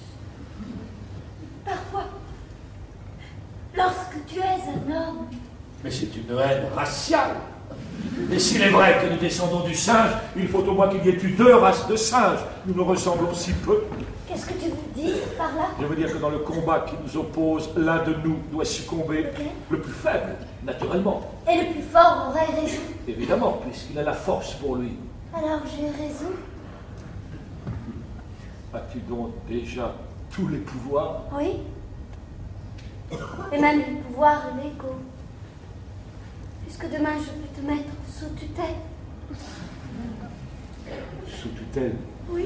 Parfois. Lorsque tu es un homme. Mais c'est une haine raciale. Et s'il est vrai que nous descendons du singe, il faut au moins qu'il y ait eu deux races de singes. Nous nous ressemblons si peu. Qu'est-ce que tu veux dire par là? Je veux dire que dans le combat qui nous oppose, l'un de nous doit succomber, okay. Le plus faible, naturellement. Et le plus fort aurait raison? Évidemment, puisqu'il a la force pour lui. Alors j'ai raison? As-tu donc déjà tous les pouvoirs? Oui. Et même les pouvoirs légaux. Puisque demain je peux te mettre sous tutelle. Sous tutelle? Oui.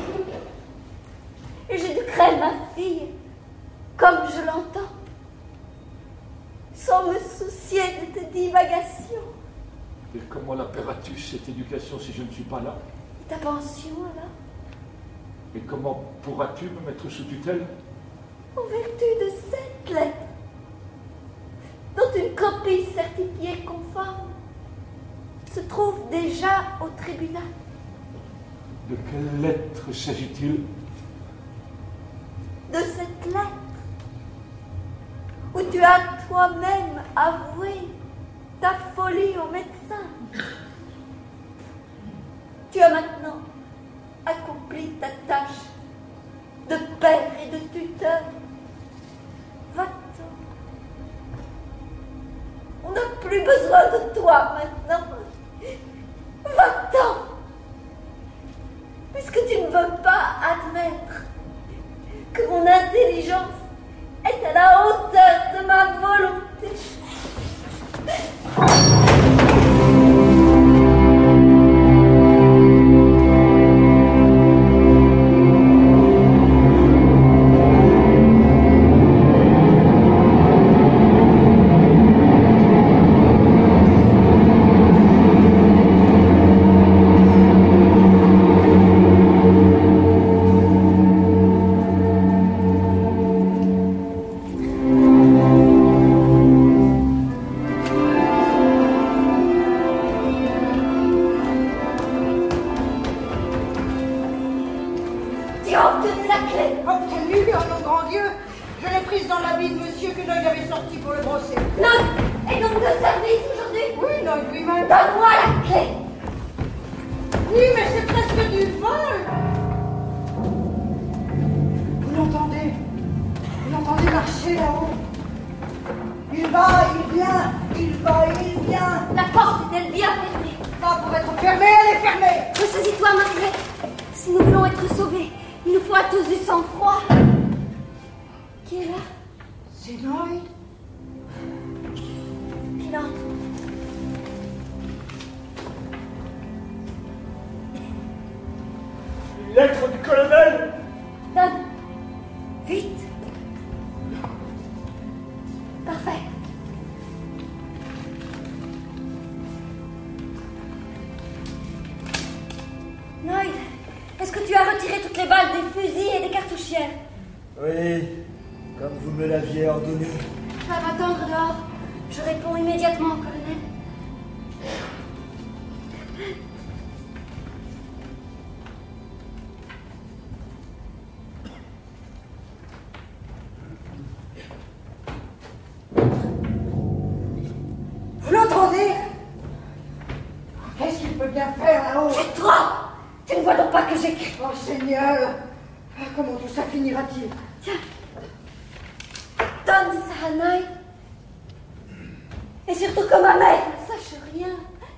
Et j'éduquerai ma fille comme je l'entends, sans me soucier de tes divagations. Et comment la paieras-tu, cette éducation, si je ne suis pas là? Ta pension, alors? Et comment pourras-tu me mettre sous tutelle? En vertu de cette lettre, dont une copie certifiée conforme se trouve déjà au tribunal. De quelle lettre s'agit-il? De cette lettre, où tu as toi-même avoué ta folie au médecin. Tu as maintenant accompli ta tâche de père et de tuteur. Va-t'en. On n'a plus besoin de toi maintenant. Va-t'en. Puisque tu ne veux pas admettre que mon intelligence est à la hauteur de ma volonté. cicatrice dans l'habit de monsieur que Noël avait sorti pour le brosser. Non, et donc de service aujourd'hui? Oui, Noël lui-même. Donne-moi la clé. Oui, mais c'est presque du vol. Vous l'entendez? Vous l'entendez marcher là-haut? Il va, il vient, il va, il vient. La porte est-elle bien fermée? Pas pour être fermée, elle est fermée. Ressaisis-toi, Margaret. Si nous voulons être sauvés, il nous faut à tous du sang-froid. Qui est là? C'est Noël. Qu'il entre. Une lettre du colonel. Donne. Vite. Parfait. Noël, est-ce que tu as retiré toutes les balles des fusils et des cartouchières? Oui, comme vous me l'aviez ordonné. Tu vas m'attendre dehors. Je réponds immédiatement au colonel. Vous l'entendez? Qu'est-ce qu'il peut bien faire là-haut? Tais-toi! Tu ne vois donc pas que j'écris? Oh Seigneur! Comment tout ça finira-t-il? Tiens! Donne ça à Noël. Et surtout que ma mère ne sache rien.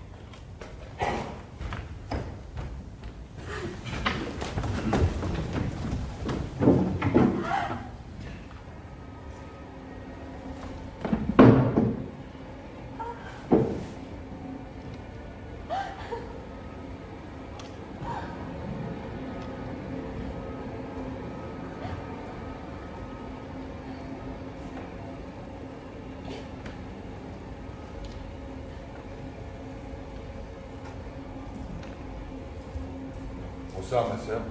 Bonsoir, ma sœur.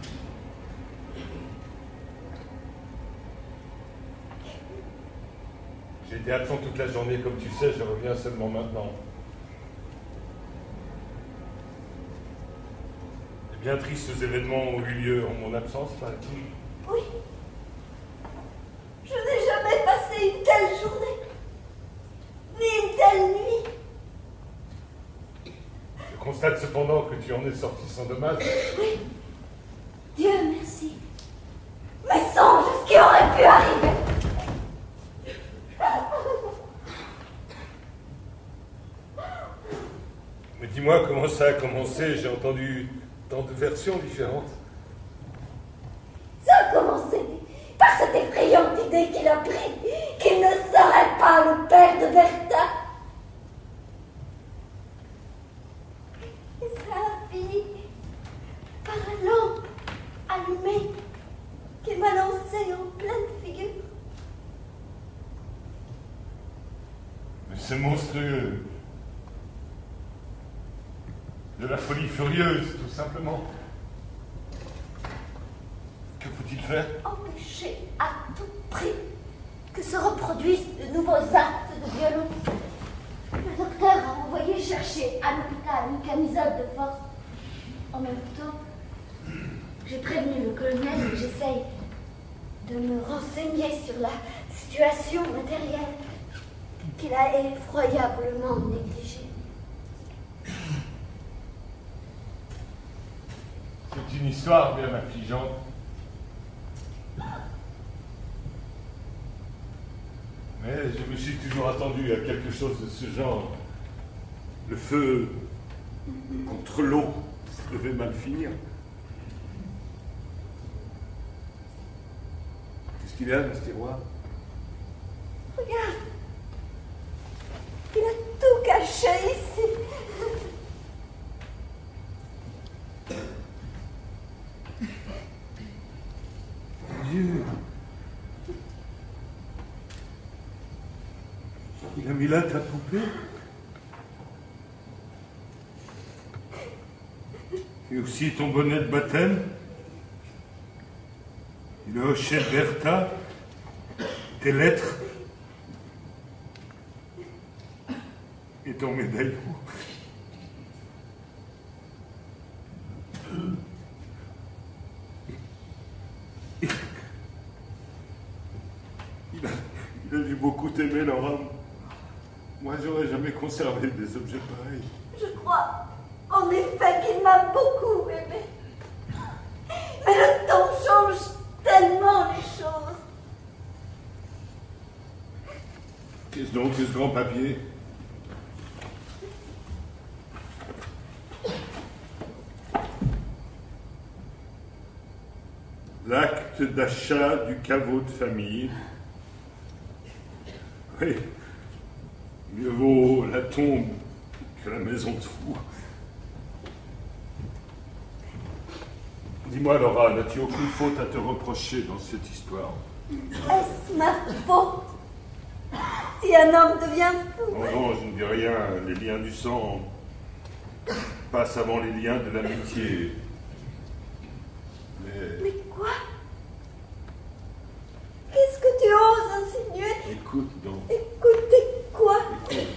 J'ai été absent toute la journée, comme tu sais, je reviens seulement maintenant. De bien tristes événements ont eu lieu en mon absence, paraît-il. Oui. Je n'ai jamais passé une telle journée, ni une telle nuit. Je constate cependant que tu en es sorti sans dommage. Oui. Dieu merci. Mais songe ce qui aurait pu arriver. Mais dis-moi comment ça a commencé, j'ai entendu tant de versions différentes. Ça a commencé par cette effrayante idée qu'il a prise qu'il ne serait pas le père de Bertha. Et ça a fini par un lampe allumée qu'il m'a lancée en pleine figure. Mais c'est monstrueux. De la folie furieuse, tout simplement. Que faut-il faire? Empêcher à tout prix que se reproduisent de nouveaux actes de violence. Le docteur a envoyé chercher à l'hôpital une camisole de force. En même temps, j'ai prévenu le colonel et j'essaye de me renseigner sur la situation matérielle qu'il a effroyablement négligée. C'est une histoire bien affligeante. Mais je me suis toujours attendu à quelque chose de ce genre. Le feu contre l'eau, ça devait mal finir. Qu'est-ce qu'il y a dans ce tiroir? Regarde, il a tout caché ici. Dieu. Il a mis là ta poupée. Et aussi ton bonnet de baptême. Il a hoché Bertha. Tes lettres. Et ton médaillon. Il a dû beaucoup t'aimer, Laura. Moi, j'aurais jamais conservé des objets pareils. Je crois, en effet, qu'il m'a beaucoup aimé. Mais le temps change tellement les choses. Qu'est-ce donc que ce grand papier? L'acte d'achat du caveau de famille. Oui, mieux vaut la tombe que la maison de fou. Dis-moi, Laura, n'as-tu aucune faute à te reprocher dans cette histoire? Est-ce ma faute si un homme devient fou? Non, non, je ne dis rien. Les liens du sang passent avant les liens de l'amitié. Mais... Mais quoi? Qu'est-ce que tu oses insinuer? Écoute donc. Écoutez quoi? Écoute.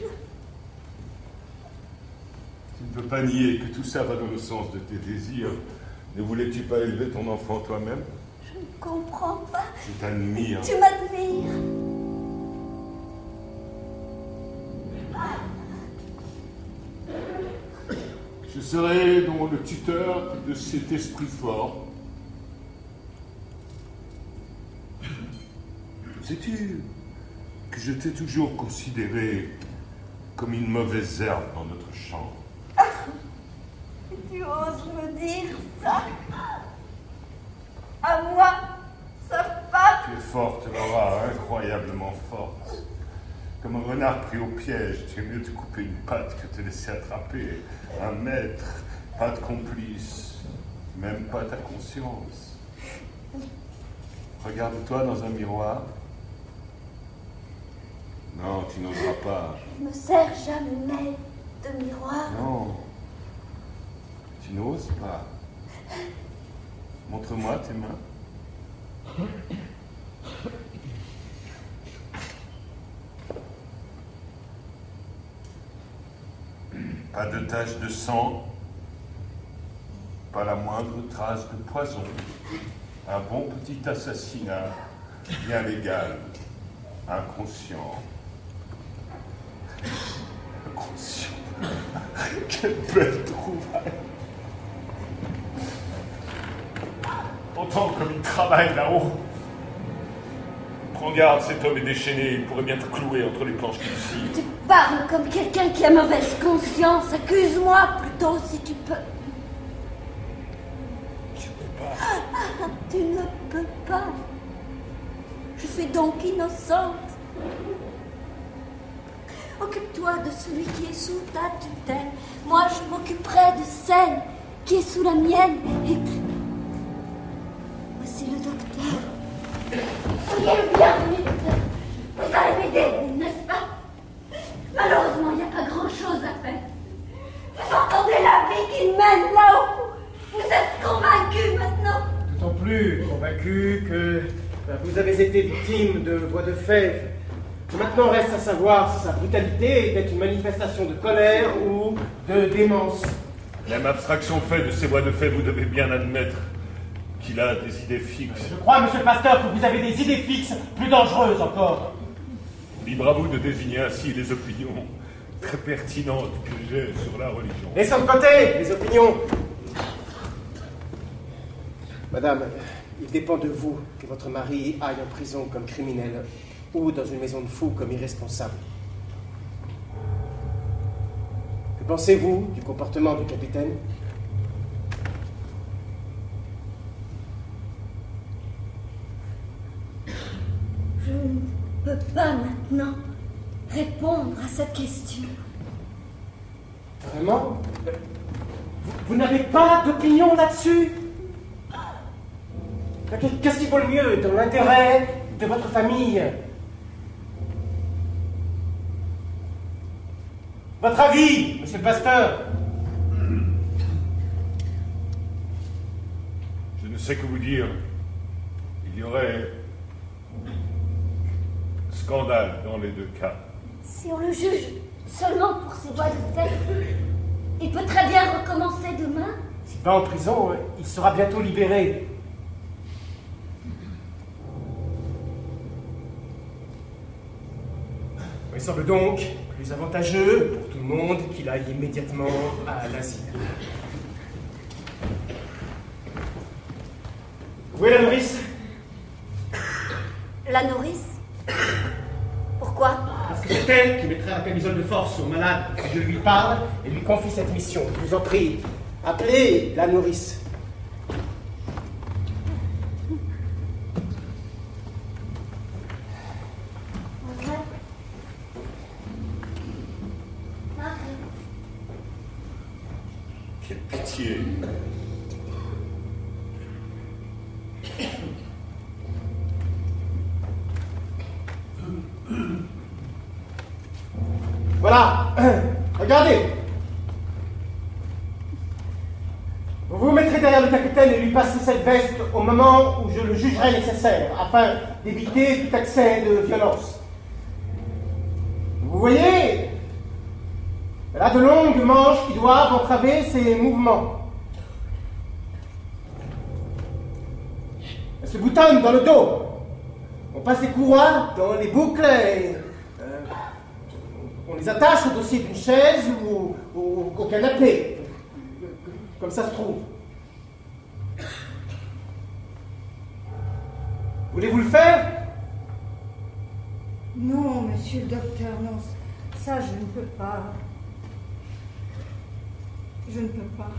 Tu ne peux pas nier que tout ça va dans le sens de tes désirs. Ne voulais-tu pas élever ton enfant toi-même? Je ne comprends pas. Je t'admire. Tu m'admires. Je serai donc le tuteur de cet esprit fort. Sais-tu que je t'ai toujours considéré comme une mauvaise herbe dans notre champ? Tu oses me dire ça? À moi, sa femme? Tu es forte, Laura, incroyablement forte. Comme un renard pris au piège, tu es mieux te couper une patte que te laisser attraper. Un maître, pas de complice, même pas ta conscience. Regarde-toi dans un miroir. Non, tu n'oseras pas. Je ne me sers jamais de miroir. Non, tu n'oses pas. Montre-moi tes mains. Pas de tache de sang, pas la moindre trace de poison. Un bon petit assassinat, bien légal, inconscient. Inconscient. Quelle belle trouvaille. Autant comme il travaille là-haut. Prends garde, cet homme est déchaîné, il pourrait bien te clouer entre les planches qu'il scie. Tu parles comme quelqu'un qui a mauvaise conscience. Accuse-moi plutôt si tu peux. Je ne peux pas. Ah, tu ne peux pas. Je suis donc innocente. Occupe-toi de celui qui est sous ta tutelle. Moi, je m'occuperai de celle qui est sous la mienne. Et voici le docteur. Soyez le bienvenu, docteur. Vous allez m'aider, n'est-ce pas? Malheureusement, il n'y a pas grand-chose à faire. Vous entendez la vie qu'il mène là-haut? Vous êtes convaincu maintenant? D'autant plus convaincu que ben, vous avez été victime de voies de fait. Maintenant, reste à savoir si sa brutalité était une manifestation de colère ou de démence. Même abstraction faite de ces voies de fait, vous devez bien admettre qu'il a des idées fixes. Je crois, monsieur le pasteur, que vous avez des idées fixes plus dangereuses encore. Libre à vous de désigner ainsi les opinions très pertinentes que j'ai sur la religion. Laissons de côté les opinions. Madame, il dépend de vous que votre mari aille en prison comme criminel ou dans une maison de fous comme irresponsable. Que pensez-vous du comportement du capitaine? Je ne peux pas maintenant répondre à cette question. Vraiment? Vous, vous n'avez pas d'opinion là-dessus? Qu'est-ce qui vaut le mieux dans l'intérêt de votre famille? Votre avis, monsieur le pasteur? Je ne sais que vous dire. Il y aurait scandale dans les deux cas. Si on le juge seulement pour ses voies de fait, il peut très bien recommencer demain. S'il va en prison, il sera bientôt libéré. Il semble donc plus avantageux pour tout le monde qu'il aille immédiatement à l'asile. Où est la nourrice? La nourrice? Pourquoi? Parce que c'est elle qui mettra la camisole de force au malade si je lui parle et lui confie cette mission. Je vous en prie, appelez la nourrice. Quelle pitié! Voilà, regardez. Vous vous mettrez derrière le capitaine et lui passerez cette veste au moment où je le jugerai nécessaire, afin d'éviter tout accès de violence. Vous voyez, elle a de longues manches qui doivent entraver ses mouvements. Elle se boutonne dans le dos. On passe des courroies dans les boucles et euh, on les attache au dossier d'une chaise ou, ou au canapé, comme ça se trouve. Voulez-vous le faire? Non, monsieur le docteur, non, ça je ne peux pas. Je ne peux pas.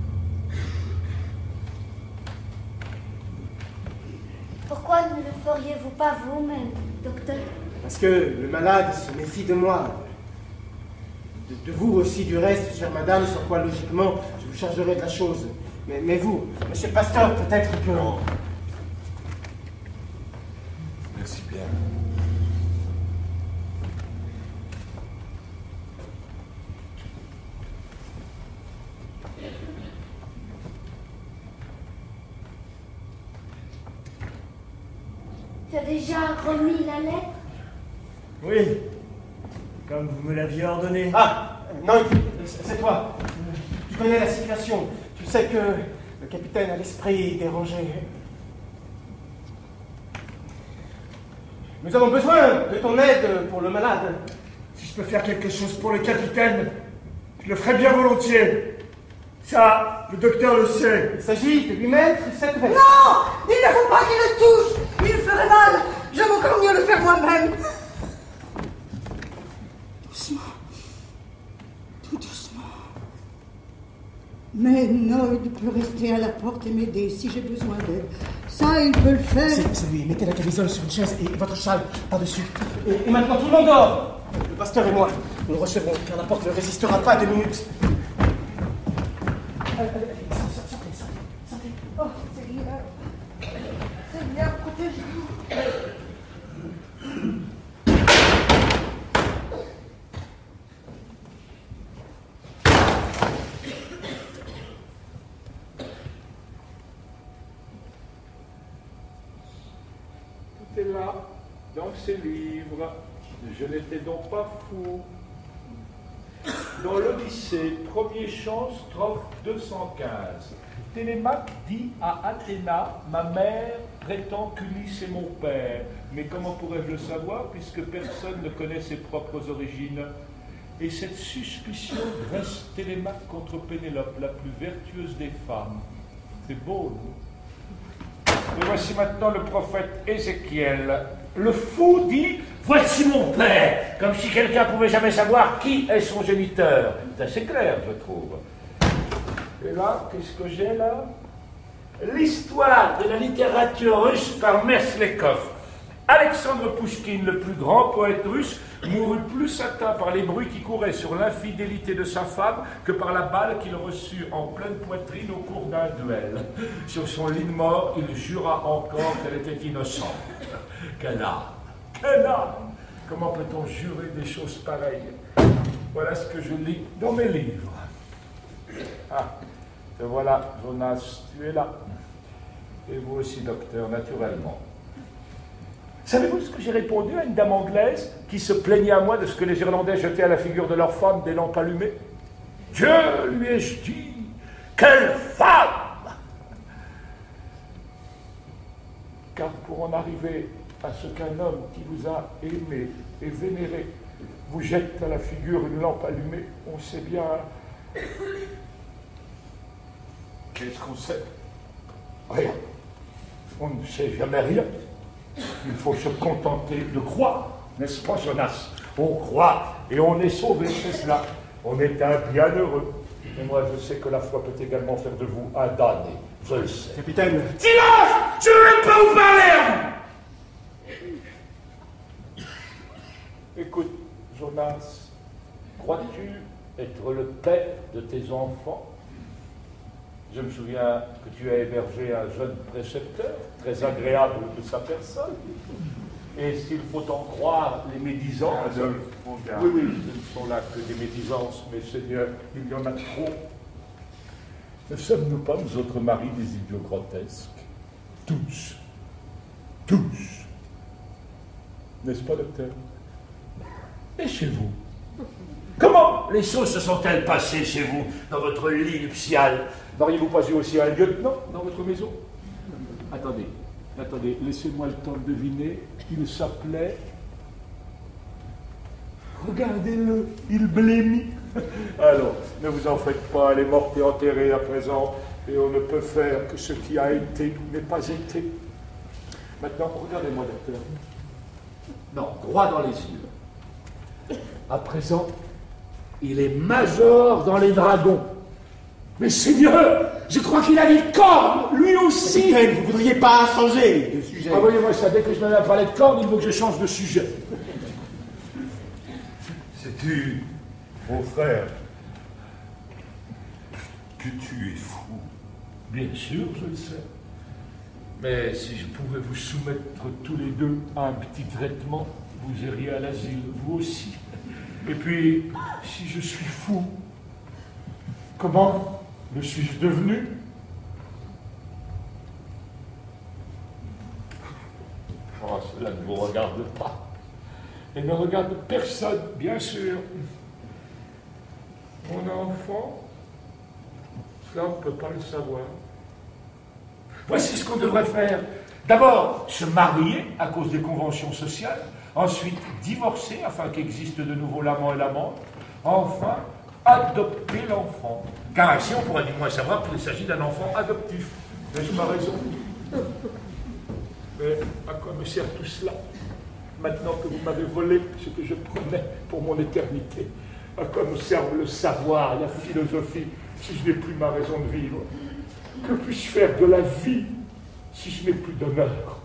Pourquoi ne le feriez-vous pas vous-même, docteur? Parce que le malade se méfie de moi. De, de vous aussi, du reste, chère madame, sur quoi, logiquement, je vous chargerai de la chose. Mais, mais vous, monsieur le pasteur, peut-être que... Non. Merci bien. Tu as déjà remis la lettre? Oui, comme vous me l'aviez ordonné. Ah, non, c'est toi. Tu connais la situation. Tu sais que le capitaine a l'esprit dérangé. Nous avons besoin de ton aide pour le malade. Si je peux faire quelque chose pour le capitaine, je le ferai bien volontiers. Ça, le docteur le sait. Il s'agit de lui mettre cette veste. Non! Il ne faut pas qu'il le touche! Il le ferait mal! J'aime encore mieux le faire moi-même. Doucement. Tout doucement. Mais Noyd peut rester à la porte et m'aider si j'ai besoin d'aide. Ça, il peut le faire. C'est, c'est lui. Mettez la camisole sur une chaise et votre châle par-dessus. Et, et maintenant, tout le monde dort. Le pasteur et moi, nous le recevrons, car la porte ne résistera pas deux minutes. Allez, allez, allez, sortez, sortez, sortez, sortez. Oh, Seigneur. Seigneur, protège-nous. Tout est là, dans ces livres. Je n'étais donc pas fou. Dans l'Odyssée, premier chant, strophe deux cent quinze. Télémaque dit à Athéna, ma mère prétend qu'Ulysse est mon père. Mais comment pourrais-je le savoir, puisque personne ne connaît ses propres origines? Et cette suspicion dresse Télémaque contre Pénélope, la plus vertueuse des femmes. C'est beau, non? Et voici maintenant le prophète Ézéchiel. Le fou dit, voici mon père, comme si quelqu'un pouvait jamais savoir qui est son géniteur. C'est assez clair, je trouve. Et là, qu'est-ce que j'ai là? L'histoire de la littérature russe par Merslikov. Alexandre Pouchkine, le plus grand poète russe, mourut plus atteint par les bruits qui couraient sur l'infidélité de sa femme que par la balle qu'il reçut en pleine poitrine au cours d'un duel. Sur son lit de mort, il jura encore qu'elle était innocente. Quelle âme! Quelle âme! Comment peut-on jurer des choses pareilles? Voilà ce que je lis dans mes livres. Ah, te voilà, Jonas, tu es là. Et vous aussi, docteur, naturellement. Savez-vous ce que j'ai répondu à une dame anglaise qui se plaignait à moi de ce que les Irlandais jetaient à la figure de leurs femmes des lampes allumées? Dieu, lui ai-je dit, quelle femme! Car pour en arriver à ce qu'un homme qui vous a aimé et vénéré vous jette à la figure une lampe allumée, on sait bien... Qu'est-ce qu'on sait? Rien. On ne sait jamais rien. Il faut se contenter de croire, n'est-ce pas, Jonas? On croit et on est sauvé, c'est cela. On est un bienheureux. Et moi, je sais que la foi peut également faire de vous un damné. Je le sais. Capitaine. Silence! Je ne veux pas vous parler à vous! Écoute, Jonas, crois-tu être le père de tes enfants? Je me souviens que tu as hébergé un jeune précepteur, très agréable de sa personne. Et s'il faut en croire les médisances... Adolphe, mon gars. Oui, oui, ce ne sont là que des médisances, mais Seigneur, il y en a trop. Ne sommes-nous pas, nous autres maris, des idiots grotesques? Tous. Tous. N'est-ce pas, docteur? Et chez vous? Comment les choses se sont-elles passées chez vous, dans votre lit nuptial? N'auriez-vous pas eu aussi un lieutenant dans votre maison? Attendez, attendez, laissez-moi le temps de deviner. Il s'appelait... Regardez-le, il blêmit. Alors, ne vous en faites pas, elle est morte et enterrée à présent, et on ne peut faire que ce qui a été n'ait pas été. Maintenant, regardez-moi, docteur. Non, droit dans les yeux. À présent, il est major dans les dragons. Mais Seigneur, je crois qu'il a des cornes, lui aussi. Capitaine, vous ne voudriez pas changer de sujet? Envoyez-moi ça, dès que je m'avais parlé de cornes, il faut que je change de sujet. Sais-tu, mon frère, que tu es fou? Bien sûr, je le sais. Mais si je pouvais vous soumettre tous les deux à un petit traitement, vous iriez à l'asile, vous aussi. Et puis, si je suis fou, comment le suis-je devenu? Oh, cela ne vous regarde pas. Et ne regarde personne, bien sûr. Mon enfant, cela on ne peut pas le savoir. Voici ce qu'on devrait faire. D'abord, se marier à cause des conventions sociales. Ensuite, divorcer afin qu'existe de nouveau l'amant et l'amante. Enfin, adopter l'enfant. Car ainsi, on pourrait du moins savoir qu'il s'agit d'un enfant adoptif. N'ai-je pas raison? Mais à quoi me sert tout cela? Maintenant que vous m'avez volé ce que je prenais pour mon éternité, à quoi me servent le savoir, la philosophie, si je n'ai plus ma raison de vivre? Que puis-je faire de la vie si je n'ai plus d'honneur?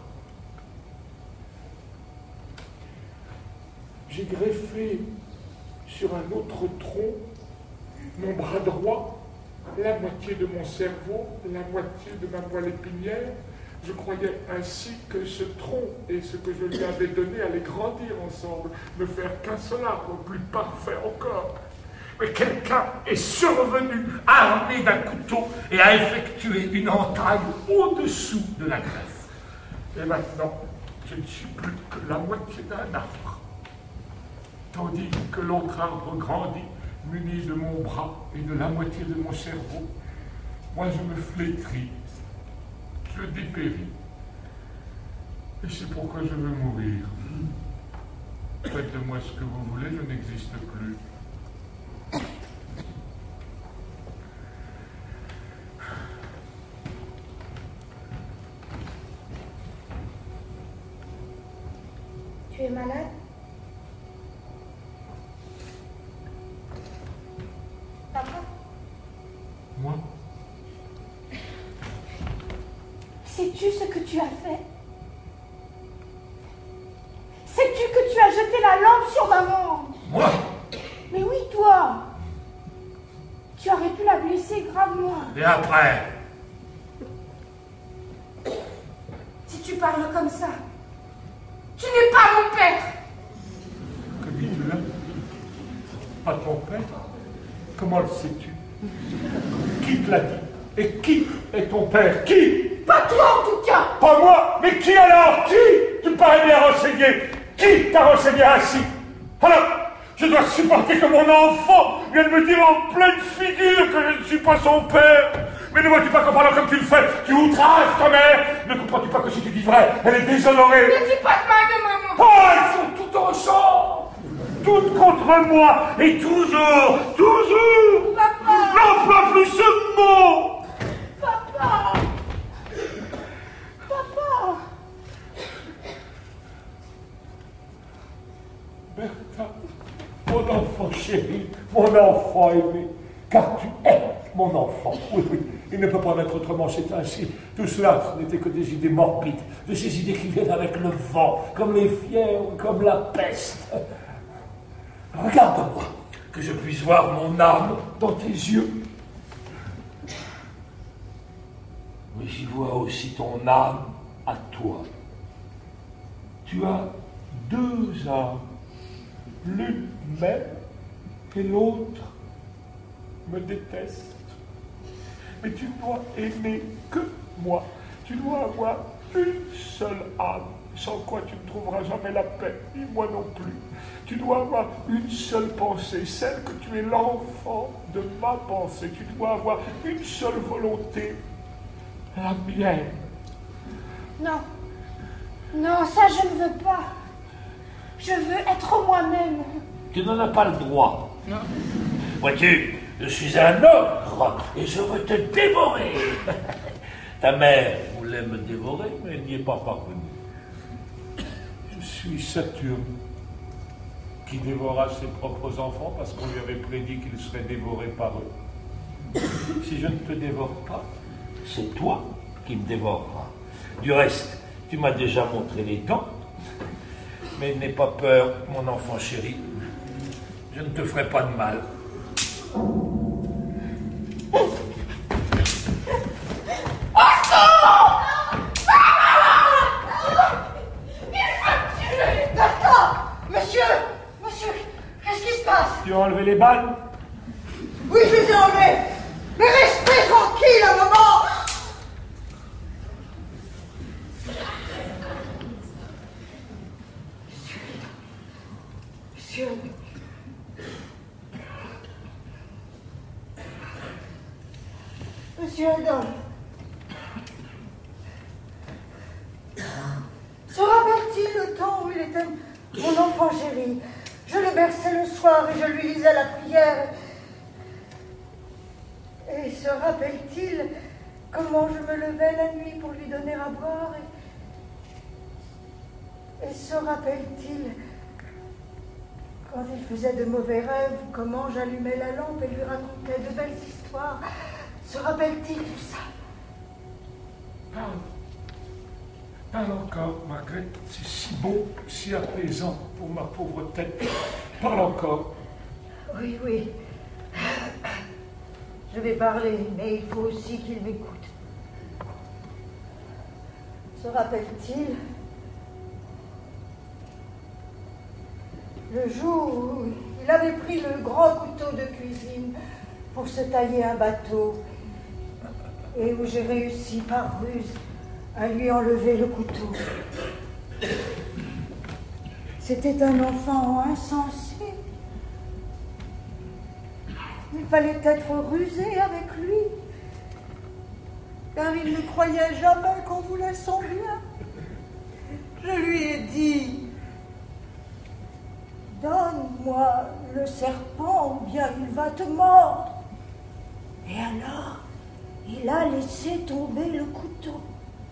J'ai greffé sur un autre tronc mon bras droit, la moitié de mon cerveau, la moitié de ma moelle épinière. Je croyais ainsi que ce tronc et ce que je lui avais donné allaient grandir ensemble, me faire qu'un seul arbre plus parfait encore. Mais quelqu'un est survenu, armé d'un couteau, et a effectué une entaille au-dessous de la greffe. Et maintenant, je ne suis plus que la moitié d'un arbre. Tandis que l'autre arbre grandit, muni de mon bras et de la moitié de mon cerveau, moi je me flétris, je dépéris. Et c'est pourquoi je veux mourir. Faites de moi ce que vous voulez, je n'existe plus. Tu es malade? Papa? Moi? Sais-tu ce que tu as fait? Sais-tu que tu as jeté la lampe sur maman? Moi? Mais oui, toi! Tu aurais pu la blesser gravement. Et après? Si tu parles comme ça, tu n'es pas mon père! Que dis-tu là? Pas ton père? Comment le sais-tu? Qui te l'a dit? Et qui est ton père? Qui? Pas toi en tout cas! Pas moi? Mais qui alors? Qui? Tu me parais bien renseigné. Qui t'a renseigné ainsi? Alors, je dois supporter que mon enfant vienne me dire en pleine figure que je ne suis pas son père. Mais ne vois-tu pas qu'en parlant comme tu le fais, tu outrages ta mère? Ne comprends-tu pas que si tu dis vrai, elle est déshonorée? Ne dis pas de mal de maman! Oh, elles sont toutes ensemble! toutes contre moi, et toujours, toujours, n'emploie plus ce mot. Papa. Papa. Bertha, mon enfant chéri, mon enfant aimé, car tu es mon enfant. Oui, oui, il ne peut pas être autrement, c'est ainsi. Tout cela, ce n'était que des idées morbides, de ces idées qui viennent avec le vent, comme les fièvres, comme la peste. Regarde-moi, que je puisse voir mon âme dans tes yeux. Mais j'y vois aussi ton âme à toi. Tu as deux âmes. L'une m'aime et l'autre me déteste. Mais tu dois aimer que moi. Tu dois avoir une seule âme, sans quoi tu ne trouveras jamais la paix, ni moi non plus. Tu dois avoir une seule pensée, celle que tu es l'enfant de ma pensée. Tu dois avoir une seule volonté, la mienne. Non, non, ça je ne veux pas. Je veux être moi-même. Tu n'en as pas le droit. Non. Vois-tu, je suis un ogre et je veux te dévorer. Ta mère voulait me dévorer, mais elle n'y est pas parvenue. Je suis Saturne, qui dévora ses propres enfants parce qu'on lui avait prédit qu'ils seraient dévorés par eux. Si je ne te dévore pas, c'est toi qui me dévoreras. Du reste, tu m'as déjà montré les dents. Mais n'aie pas peur, mon enfant chéri. Je ne te ferai pas de mal. Monsieur, monsieur, qu'est-ce qui se passe? Tu as enlevé les balles? Oui, je les ai enlevées. Mais restez tranquille un moment. Monsieur. Monsieur Adam. Se rappelle-t-il le temps où il était mon enfant chéri? Je le berçais le soir et je lui lisais la prière. Et se rappelle-t-il comment je me levais la nuit pour lui donner à boire? Et, et se rappelle-t-il quand il faisait de mauvais rêves, comment j'allumais la lampe et lui racontais de belles histoires? Se rappelle-t-il tout ça? Parle. Parle encore, Margrethe. C'est si beau, si apaisant pour ma pauvre tête. Parle encore. Oui, oui. Je vais parler, mais il faut aussi qu'il m'écoute. Se rappelle-t-il le jour où il avait pris le grand couteau de cuisine pour se tailler un bateau et où j'ai réussi par ruse à lui enlever le couteau. C'était un enfant insensé. Il fallait être rusé avec lui, car il ne croyait jamais qu'on voulait son bien. Je lui ai dit: donne-moi le serpent ou bien il va te mordre. Et alors, il a laissé tomber le couteau.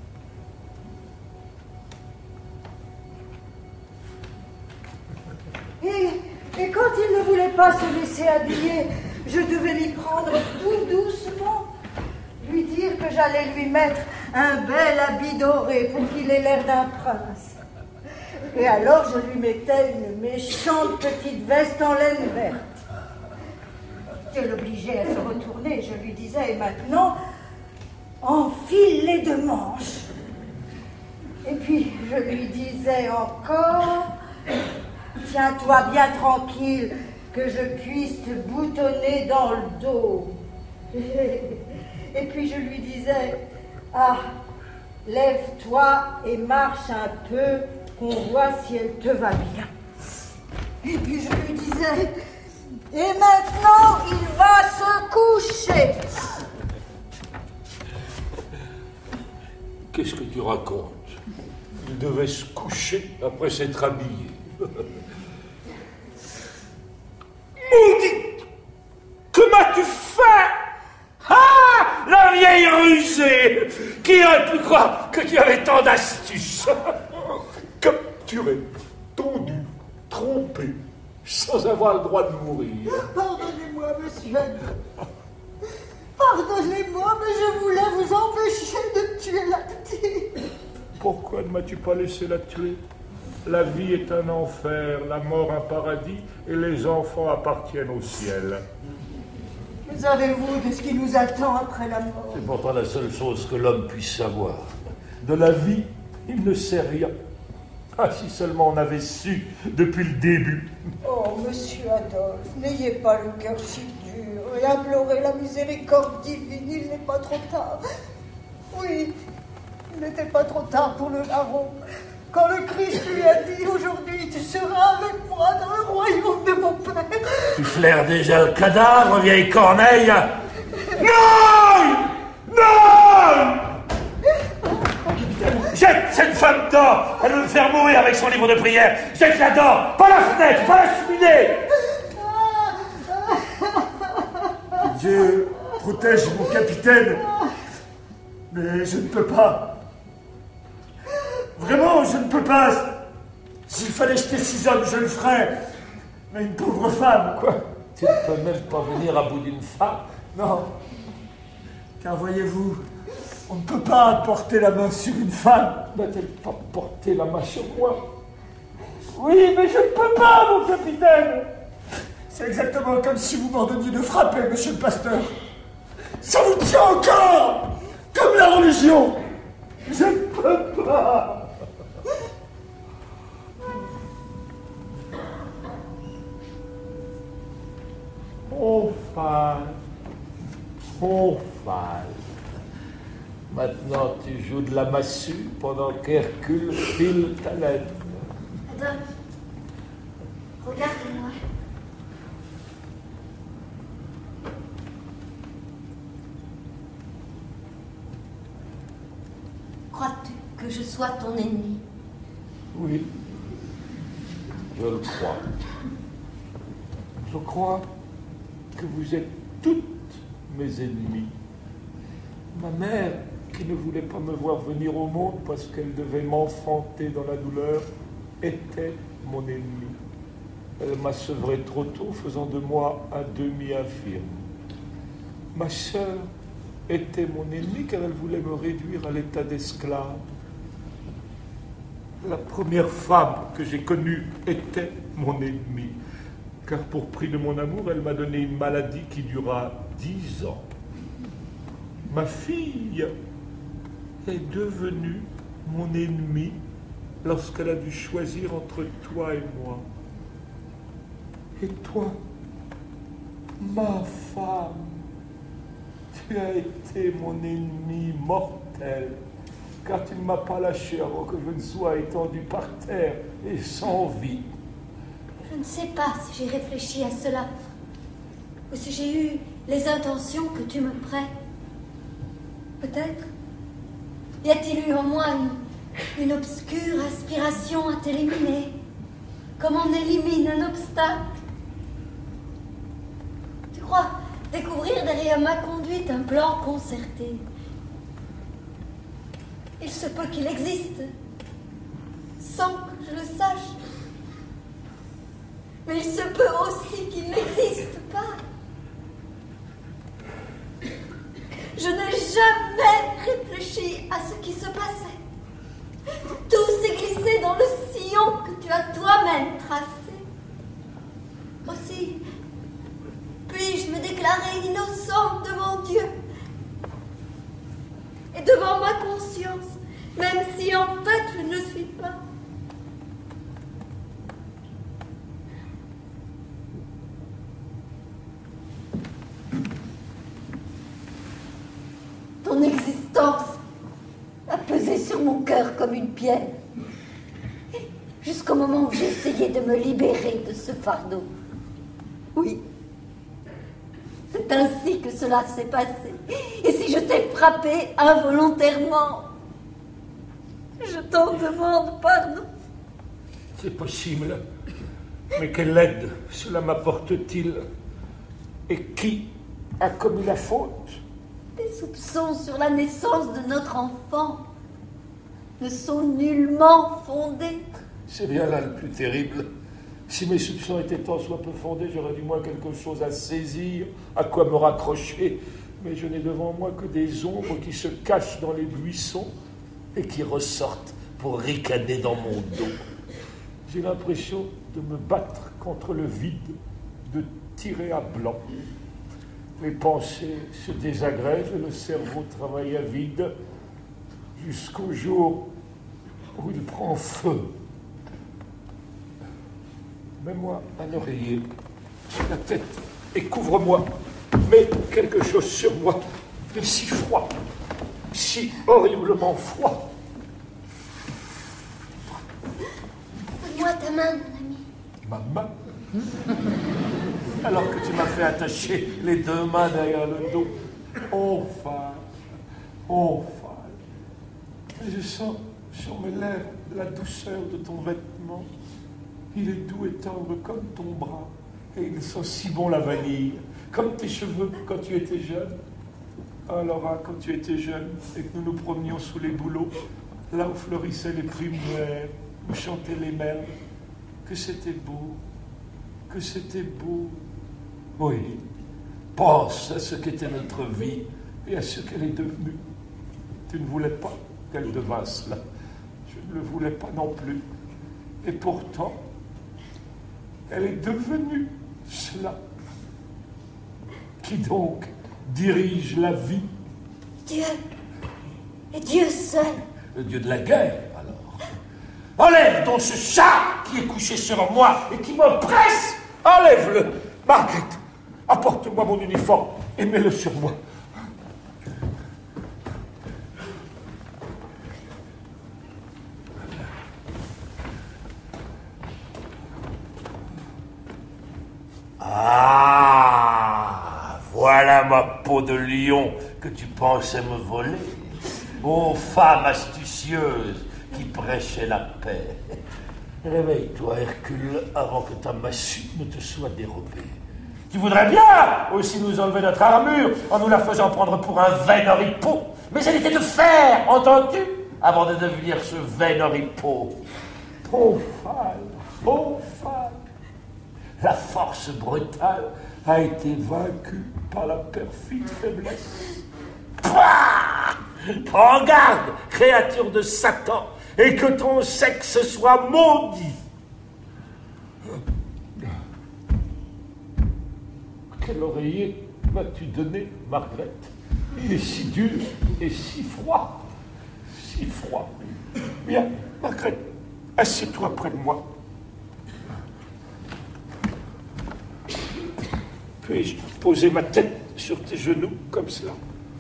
Et, et quand il ne voulait pas se laisser habiller, je devais m'y prendre tout doucement, lui dire que j'allais lui mettre un bel habit doré pour qu'il ait l'air d'un prince. Et alors je lui mettais une méchante petite veste en laine verte. Je l'obligeais à se retourner, je lui disais: et maintenant, enfile les deux manches. Et puis je lui disais encore: tiens-toi bien tranquille, que je puisse te boutonner dans le dos. Et puis je lui disais: ah, lève-toi et marche un peu, qu'on voit si elle te va bien. Et puis je lui disais: et maintenant il va se coucher. Qu'est-ce que tu racontes? Il devait se coucher après s'être habillé. rusé. Qui aurait pu croire que tu avais tant d'astuces? Capturé, tendu, trompé, sans avoir le droit de mourir. Pardonnez-moi, monsieur. Pardonnez-moi, mais je voulais vous empêcher de tuer la petite. Pourquoi ne m'as-tu pas laissé la tuer? La vie est un enfer, la mort un paradis, et les enfants appartiennent au ciel. Que savez-vous de ce qui nous attend après la mort? C'est pourtant la seule chose que l'homme puisse savoir. De la vie, il ne sait rien. Ah, si seulement on avait su depuis le début. Oh, monsieur Adolphe, n'ayez pas le cœur si dur et implorez la miséricorde divine, il n'est pas trop tard. Oui, il n'était pas trop tard pour le larron. Quand le Christ lui a dit, aujourd'hui tu seras avec moi dans le royaume de mon Père. Tu flaires déjà le cadavre, vieille corneille. Non! Non! Jette cette femme dedans! Elle veut me faire mourir avec son livre de prière! Jette-la dedans! Pas la fenêtre, pas la cheminée! Que Dieu protège mon capitaine, mais je ne peux pas. Vraiment, je ne peux pas. S'il fallait jeter six hommes, je le ferais. Mais une pauvre femme, quoi. Tu ne peux même pas venir à bout d'une femme. Non. Car voyez-vous, on ne peut pas porter la main sur une femme. Va-t-elle pas porter la main sur moi? Oui, mais je ne peux pas, mon capitaine. C'est exactement comme si vous m'ordonniez de frapper, monsieur le pasteur. Ça vous tient encore, comme la religion. Je ne peux pas. Oh, Phal. Oh, Phal. Maintenant, tu joues de la massue pendant qu'Hercule file ta laine. Adolphe, regarde-moi. Crois-tu que je sois ton ennemi? Oui, je le crois. Je crois que vous êtes toutes mes ennemis. Ma mère, qui ne voulait pas me voir venir au monde parce qu'elle devait m'enfanter dans la douleur, était mon ennemi. Elle m'a sevré trop tôt, faisant de moi un demi-infirme. Ma sœur était mon ennemi car elle voulait me réduire à l'état d'esclave. La première femme que j'ai connue était mon ennemie, car pour prix de mon amour, elle m'a donné une maladie qui dura dix ans. Ma fille est devenue mon ennemie lorsqu'elle a dû choisir entre toi et moi. Et toi, ma femme, tu as été mon ennemi mortel, car tu ne m'as pas lâché avant que je ne sois étendu par terre et sans vie. Je ne sais pas si j'ai réfléchi à cela, ou si j'ai eu les intentions que tu me prêtes. Peut-être y a-t-il eu en moi une, une obscure aspiration à t'éliminer, comme on élimine un obstacle. Tu crois découvrir derrière ma conduite un plan concerté. Il se peut qu'il existe, sans que je le sache. Mais il se peut aussi qu'il n'existe pas. Je n'ai jamais réfléchi à ce qui se passait. Tout s'est glissé dans le sillon que tu as toi-même tracé. Aussi, puis-je me déclarer innocente devant Dieu et devant ma conscience, même si en fait je ne le suis pas. Ton existence a pesé sur mon cœur comme une pierre, jusqu'au moment où j'ai essayé de me libérer de ce fardeau. Oui, c'est ainsi que cela s'est passé. Et si je t'ai frappé involontairement, je t'en demande pardon. C'est possible, mais quelle aide cela m'apporte-t-il? Et qui a commis la faute? Tes soupçons sur la naissance de notre enfant ne sont nullement fondés. C'est bien là le plus terrible. Si mes soupçons étaient tant soit peu fondés, j'aurais du moins quelque chose à saisir, à quoi me raccrocher. Mais je n'ai devant moi que des ombres qui se cachent dans les buissons et qui ressortent pour ricaner dans mon dos. J'ai l'impression de me battre contre le vide, de tirer à blanc. Les pensées se désagrègent et le cerveau travaille à vide jusqu'au jour où il prend feu. Mets-moi un oreiller sur la tête et couvre-moi. Mets quelque chose sur moi. Il est si froid, si horriblement froid. Donne-moi ta main, mon ami. Ma main? Alors que tu m'as fait attacher les deux mains derrière le dos. Enfin, enfin. Je sens sur mes lèvres la douceur de ton vêtement. Il est doux et tendre comme ton bras. Et il sent si bon la vanille. Comme tes cheveux quand tu étais jeune. Ah, Laura, quand tu étais jeune et que nous nous promenions sous les bouleaux, là où fleurissaient les primevères, où chantaient les merles, que c'était beau, que c'était beau. Oui, pense à ce qu'était notre vie et à ce qu'elle est devenue. Tu ne voulais pas qu'elle devint cela. Je ne le voulais pas non plus. Et pourtant, elle est devenue cela. Qui donc dirige la vie? Dieu. Et Dieu seul. Le Dieu de la guerre, alors. Enlève donc ce chat qui est couché sur moi et qui m'oppresse. Enlève-le. Margaret, apporte-moi mon uniforme et mets-le sur moi. Ah, voilà ma peau de lion que tu pensais me voler. Ô femme astucieuse qui prêchait la paix. Réveille-toi, Hercule, avant que ta massue ne te soit dérobée. Tu voudrais bien aussi nous enlever notre armure en nous la faisant prendre pour un vain oripeau. Mais elle était de fer, entends-tu, avant de devenir ce vain oripeau. Ô femme, ô femme. La force brutale a été vaincue par la perfide faiblesse. Pouah! Prends garde, créature de Satan, et que ton sexe soit maudit. Quel oreiller m'as-tu donné, Margaret? Il est si dur et si froid. Si froid. Viens, Margaret, assieds-toi près de moi. Puis-je poser ma tête sur tes genoux, comme cela?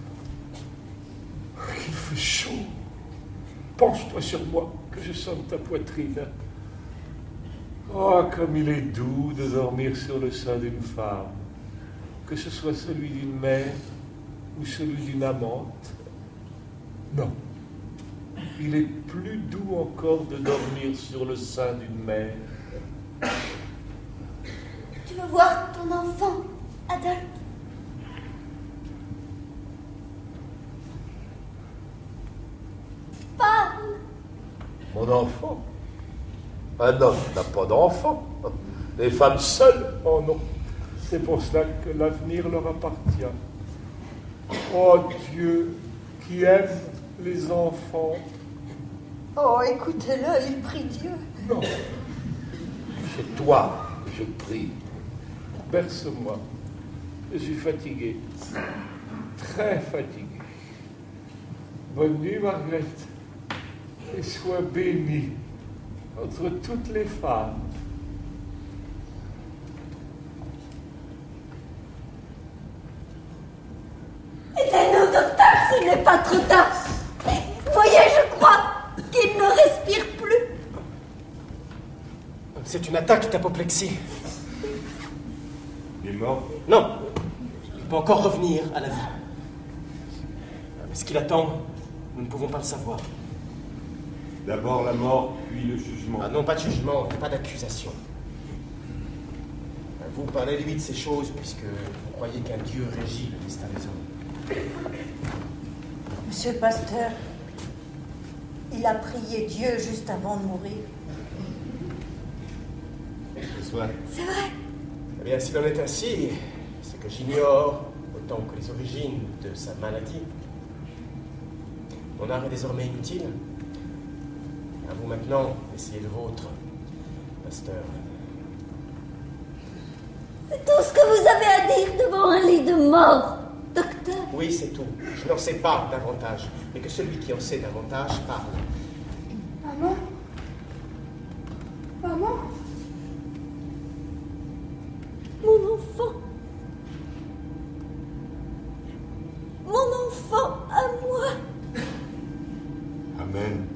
Il fait chaud. Penche-toi sur moi, que je sente ta poitrine. Oh, comme il est doux de dormir sur le sein d'une femme, que ce soit celui d'une mère ou celui d'une amante. Non, il est plus doux encore de dormir sur le sein d'une mère. Tu veux voir ton enfant, Adolphe? Parle. Mon enfant? Un homme n'a pas d'enfant. Les femmes seules en ont. C'est pour cela que l'avenir leur appartient. Oh Dieu, qui aime les enfants. Oh, écoutez-le, il prie Dieu. Non, c'est toi que je prie. Berce-moi. Je suis fatigué. Très fatigué. Bonne nuit, Margaret. Et sois bénie entre toutes les femmes. Aidez-nous, docteur, s'il n'est pas trop tard. Voyez, je crois qu'il ne respire plus. C'est une attaque d'apoplexie. Il est mort? Non, il peut encore revenir à la vie. Mais ce qu'il attend, nous ne pouvons pas le savoir. D'abord la mort, puis le jugement. Ah non, pas de jugement, pas d'accusation. Vous parlez lui de ces choses puisque vous croyez qu'un Dieu régit le destin des hommes. Monsieur le pasteur, il a prié Dieu juste avant de mourir. Soit. C'est vrai. Eh bien, s'il en est ainsi, c'est que j'ignore autant que les origines de sa maladie. Mon art est désormais inutile. À vous maintenant d'essayer le vôtre, pasteur. C'est tout ce que vous avez à dire devant un lit de mort, docteur. Oui, c'est tout. Je n'en sais pas davantage, mais que celui qui en sait davantage parle. Maman? Maman? Mon enfant. Mon enfant à moi. Amen.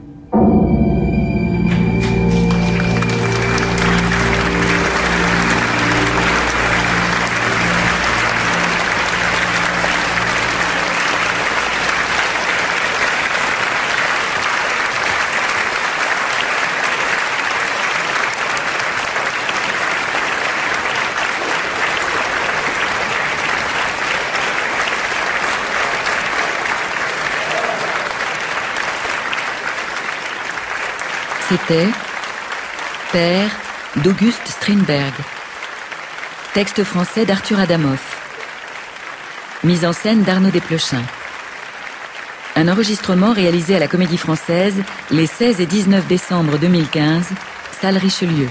C'était Père d'Auguste Strindberg. Texte français d'Arthur Adamoff. Mise en scène d'Arnaud Desplechin. Un enregistrement réalisé à la Comédie Française les seize et dix-neuf décembre deux mille quinze, salle Richelieu.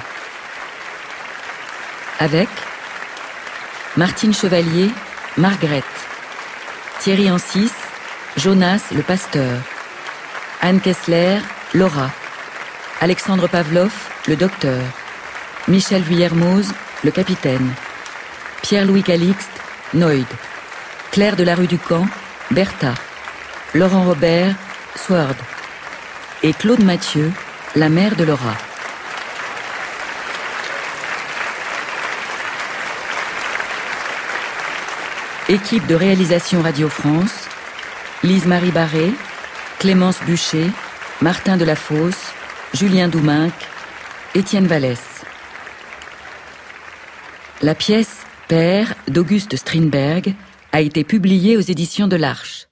Avec Martine Chevalier, Margrethe. Thierry Ancis, Jonas le pasteur. Anne Kessler, Laura. Alexandre Pavlov, le docteur. Michel Vuillermoz, le capitaine. Pierre-Louis Calixte, Noid. Claire de la rue du Camp, Bertha. Laurent Robert, Sword. Et Claude Mathieu, la mère de Laura. Équipe de réalisation Radio France, Lise-Marie Barré, Clémence Bûcher, Martin Delafosse, Julien Douminc, Étienne Vallès. La pièce Père d'Auguste Strindberg a été publiée aux éditions de l'Arche.